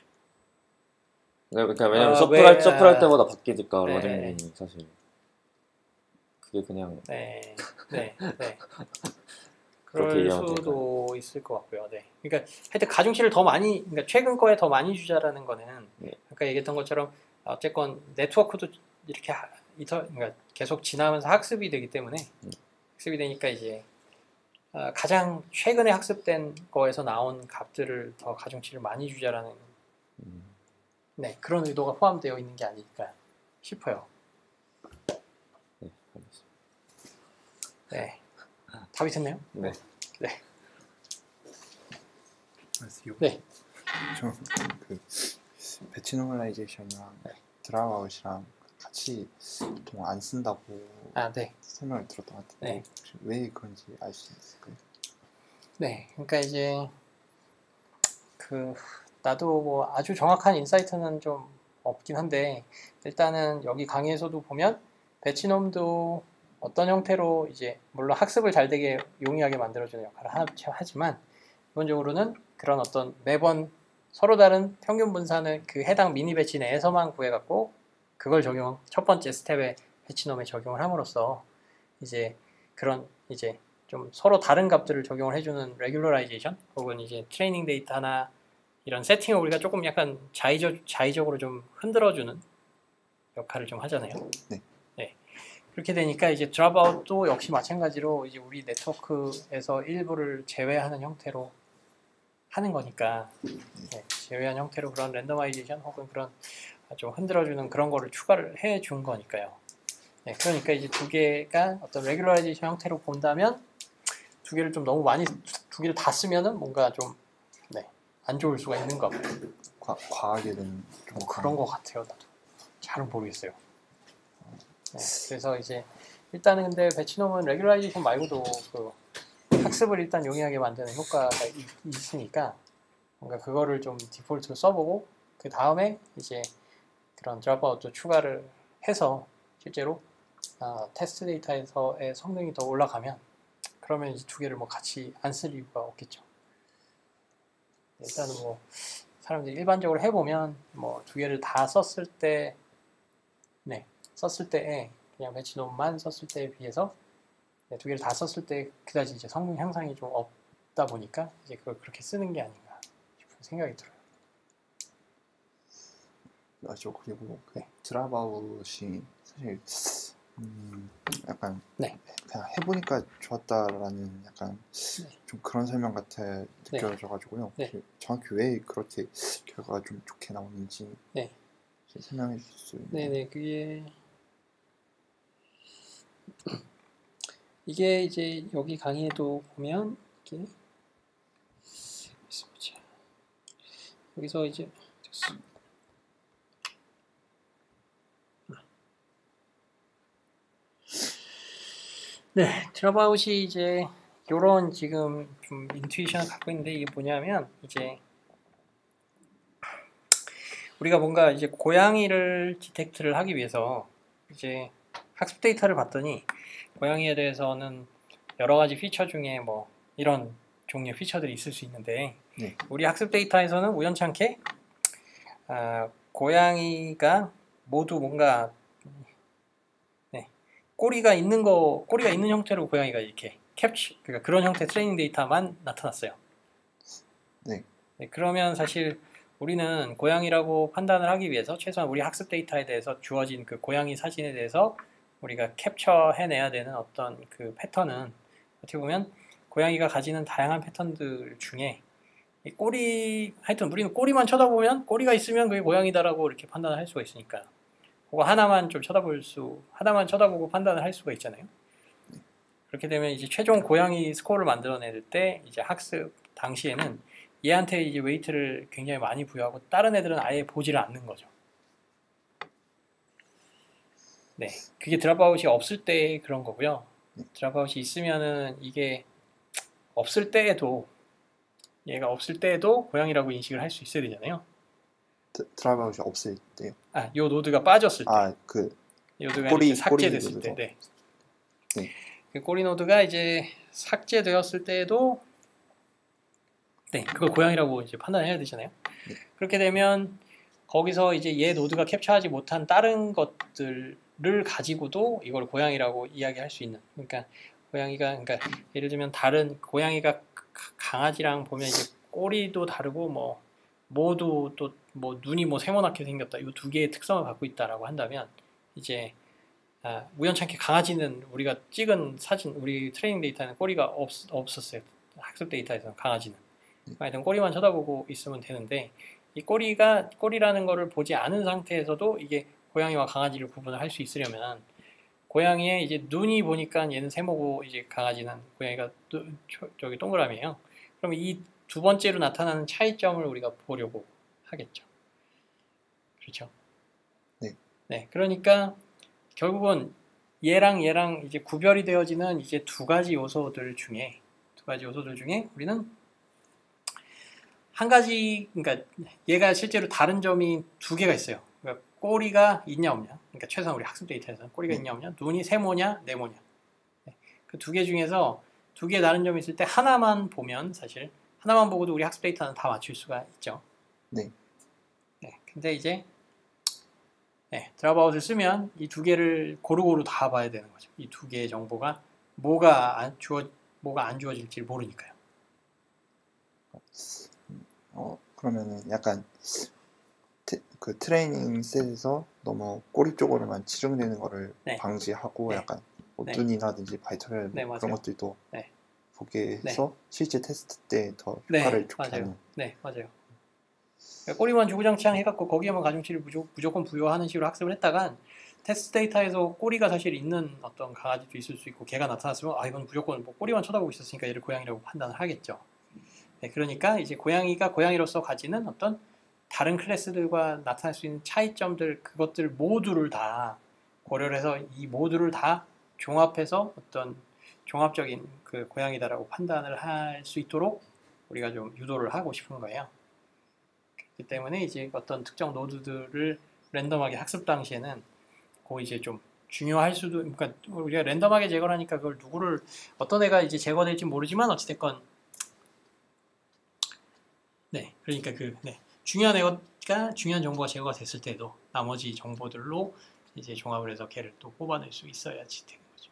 그러니까 왜냐면 어, 서플할 왜, 서플할 아, 때마다 바뀌니까 네. 러닝이 사실 그게 그냥 네, 네, 네. 그렇게 그럴 이해하면 수도 있을 것 같고요. 네. 그러니까 하여튼 가중치를 더 많이, 그러니까 최근 거에 더 많이 주자라는 거는 네. 아까 얘기했던 것처럼 어쨌건 네트워크도 이렇게 하, 이터, 그러니까 계속 지나면서 학습이 되기 때문에 음. 학습이 되니까 이제 어, 가장 최근에 학습된 거에서 나온 값들을 더 가중치를 많이 주자라는 음. 네, 그런 의도가 포함되어 있는 게 아닐까 싶어요. 네, 알겠습니다. 네. 답이 됐나요? 네. 네. 아시요? 네. 저그 배치 노멀라이제이션이랑 드랍아웃이랑 같이 보통 안 쓴다고 아, 네. 설명을 들었던 것 같은데 네. 혹시 왜 그런지 알 수 있을까요? 네. 그러니까 이제 그 나도 뭐 아주 정확한 인사이트는 좀 없긴 한데 일단은 여기 강의에서도 보면 배치놈도 어떤 형태로 이제 물론 학습을 잘 되게 용이하게 만들어주는 역할을 하, 하지만 기본적으로는 그런 어떤 매번 서로 다른 평균 분산을 그 해당 미니 배치 내에서만 구해갖고 그걸 적용 첫 번째 스텝에 배치놈에 적용을 함으로써 이제 그런 이제 좀 서로 다른 값들을 적용을 해주는 레귤러라이제이션 혹은 이제 트레이닝 데이터나 이런 세팅을 우리가 조금 약간 자의적, 자의적으로 좀 흔들어주는 역할을 좀 하잖아요. 네. 네. 그렇게 되니까 이제 드랍아웃도 역시 마찬가지로 이제 우리 네트워크에서 일부를 제외하는 형태로 하는 거니까 네. 제외한 형태로 그런 랜더마이제이션 혹은 그런 좀 흔들어주는 그런 거를 추가를 해 준 거니까요. 네. 그러니까 이제 두 개가 어떤 레귤러라이제이션 형태로 본다면 두 개를 좀 너무 많이 두 개를 다 쓰면은 뭔가 좀 네. 안 좋을 수가 있는 것 같아요. 과, 과하게 된 뭐 그런 것 같아요. 나도 잘은 모르겠어요. 네, 그래서 이제 일단은 근데 배치놈은 레귤라이제이션 말고도 그 학습을 일단 용이하게 만드는 효과가 있, 있으니까 뭔가 그거를 좀 디폴트로 써보고 그 다음에 이제 그런 드랍아웃도 추가를 해서 실제로 어, 테스트 데이터에서의 성능이 더 올라가면 그러면 이제 두 개를 뭐 같이 안 쓸 이유가 없겠죠. 일단은 뭐 사람들이 일반적으로 해보면 뭐 두 개를 다 썼을 때, 네, 썼을 때에 그냥 배치놈만 썼을 때에 비해서 네, 두 개를 다 썼을 때 그다지 이제 성능 향상이 좀 없다 보니까 이제 그걸 그렇게 쓰는 게 아닌가 싶은 생각이 들어요. 맞죠. 그리고 그 네. 드랍아웃이 사실 음, 약간 네. 그냥 해보니까 좋았다라는 약간 네. 좀 그런 설명 같아 느껴져가지고요. 네. 혹시 정확히 왜 그렇게 결과가 좀 좋게 나오는지 네. 설명해 주실 수 있나요? 네네, 그게 이게 이제 여기 강의에도 보면 이게 보자. 여기서 이제 됐어. 네, 드랍아웃이 이제 요런 지금 좀 인투이션을 갖고 있는데 이게 뭐냐면 이제 우리가 뭔가 이제 고양이를 디텍트를 하기 위해서 이제 학습 데이터를 봤더니 고양이에 대해서는 여러 가지 피처 중에 뭐 이런 종류의 피처들이 있을 수 있는데 네. 우리 학습 데이터에서는 우연찮게 아, 고양이가 모두 뭔가 네, 꼬리가 있는 거 꼬리가 있는 형태로 고양이가 이렇게 캡처 그러니까 그런 형태 트레이닝 데이터만 나타났어요. 네. 네, 그러면 사실 우리는 고양이라고 판단을 하기 위해서 최소한 우리 학습 데이터에 대해서 주어진 그 고양이 사진에 대해서 우리가 캡처해내야 되는 어떤 그 패턴은 어떻게 보면 고양이가 가지는 다양한 패턴들 중에 이 꼬리 하여튼 우리는 꼬리만 쳐다보면 꼬리가 있으면 그게 고양이다라고 이렇게 판단을 할 수가 있으니까 그거 하나만 좀 쳐다볼 수 하나만 쳐다보고 판단을 할 수가 있잖아요. 그렇게 되면 이제 최종 고양이 스코어를 만들어낼 때 이제 학습 당시에는 얘한테 이제 웨이트를 굉장히 많이 부여하고 다른 애들은 아예 보지를 않는 거죠. 네, 그게 드랍아웃이 없을 때 그런 거고요. 드랍아웃이 있으면은 이게 없을 때에도 얘가 없을 때에도 고양이라고 인식을 할 수 있어야 되잖아요. 드, 드랍아웃이 없을 때요. 아, 요 노드가 빠졌을 때. 아, 그 이 노드가 꼬리, 이렇게 삭제됐을 꼬리 때. 노드죠. 네. 네. 그 꼬리 노드가 이제 삭제되었을 때에도 네, 그걸 고양이라고 이제 판단해야 되잖아요. 네. 그렇게 되면 거기서 이제 얘 노드가 캡처하지 못한 다른 것들을 가지고도 이걸 고양이라고 이야기할 수 있는. 그러니까 고양이가 그러니까 예를 들면 다른 고양이가 강아지랑 보면 이제 꼬리도 다르고 뭐 모두 또 뭐 눈이 뭐 세모나게 생겼다. 이 두 개의 특성을 갖고 있다라고 한다면 이제 아, 우연찮게 강아지는 우리가 찍은 사진, 우리 트레이닝 데이터는 꼬리가 없, 없었어요. 학습 데이터에서는 강아지는. 하여튼 꼬리만 쳐다보고 있으면 되는데 이 꼬리가 꼬리라는 거를 보지 않은 상태에서도 이게 고양이와 강아지를 구분을 할 수 있으려면 고양이의 이제 눈이 보니까 얘는 세모고 이제 강아지는 고양이가 또, 저기 동그라미예요. 그럼 이 두 번째로 나타나는 차이점을 우리가 보려고 하겠죠. 그렇죠? 네. 네. 그러니까 결국은 얘랑 얘랑 이제 구별이 되어지는 이제 두 가지 요소들 중에 두 가지 요소들 중에 우리는 한 가지, 그러니까 얘가 실제로 다른 점이 두 개가 있어요. 그러니까 꼬리가 있냐 없냐. 그러니까 최소한 우리 학습 데이터에서는 꼬리가 있냐 없냐, 눈이 세모냐 네모냐. 네. 그 두 개 중에서 두 개의 다른 점이 있을 때 하나만 보면 사실 하나만 보고도 우리 학습 데이터는 다 맞출 수가 있죠. 네. 네. 근데 이제 네, 드랍아웃을 쓰면 이 두 개를 고루고루 다 봐야 되는 거죠. 이 두 개의 정보가 뭐가 안 주어 뭐가 안 주어질지 모르니까요. 어 그러면은 약간 트, 그 트레이닝 셋에서 너무 꼬리 쪽으로만 치중되는 거를 네. 방지하고 네. 약간 뭐 네. 눈이라든지 바이터럴 네, 그런 맞아요. 것들도 네. 보게 해서 실제 테스트 때 더 네, 효과를 좋게 맞아요. 하는. 네, 맞아요. 그러니까 꼬리만 주구장창 해갖고 거기에만 가중치를 무조, 무조건 부여하는 식으로 학습을 했다간 테스트 데이터에서 꼬리가 사실 있는 어떤 강아지도 있을 수 있고 걔가 나타났으면 아 이건 무조건 뭐 꼬리만 쳐다보고 있었으니까 얘를 고양이라고 판단을 하겠죠. 네, 그러니까 이제 고양이가 고양이로서 가지는 어떤 다른 클래스들과 나타날 수 있는 차이점들 그것들 모두를 다 고려를 해서 이 모두를 다 종합해서 어떤 종합적인 그 고양이다라고 판단을 할 수 있도록 우리가 좀 유도를 하고 싶은 거예요. 그렇기 때문에 이제 어떤 특정 노드들을 랜덤하게 학습 당시에는 그 이제 좀 중요할 수도, 그러니까 우리가 랜덤하게 제거를 하니까 그걸 누구를 어떤 애가 이제 제거될지 모르지만 어찌됐건 네, 그러니까 그 네, 중요한 애가 중요한 정보가 제거가 됐을 때도 나머지 정보들로 이제 종합을 해서 걔를 또 뽑아낼 수 있어야지 되는 거죠.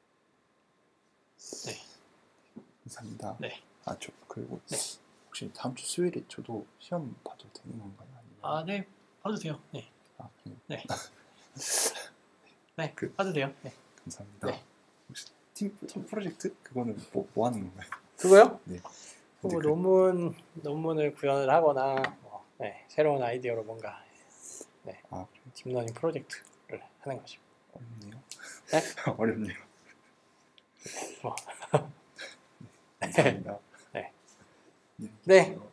네. 감사합니다. 네. 아, 저 그리고 네. 혹시 다음 주 수요일에 저도 시험 봐도 되는 건가요? 아니면... 아, 네, 봐도 돼요. 네, 아, 네. 네, 네, 그- 봐도 돼요. 네. 감사합니다. 네. 혹시 팀, 팀 프로젝트 그거는 뭐, 뭐 하는 건가요? 그거요? 네. 뭐 근데 그- 논문 논문을 구현을 하거나 뭐, 네, 새로운 아이디어로 뭔가 네, 아, 딥러닝 프로젝트를 하는 거죠. 어렵네요. 네? 어렵네요. 뭐. 감사합니다. 네. 네. 네,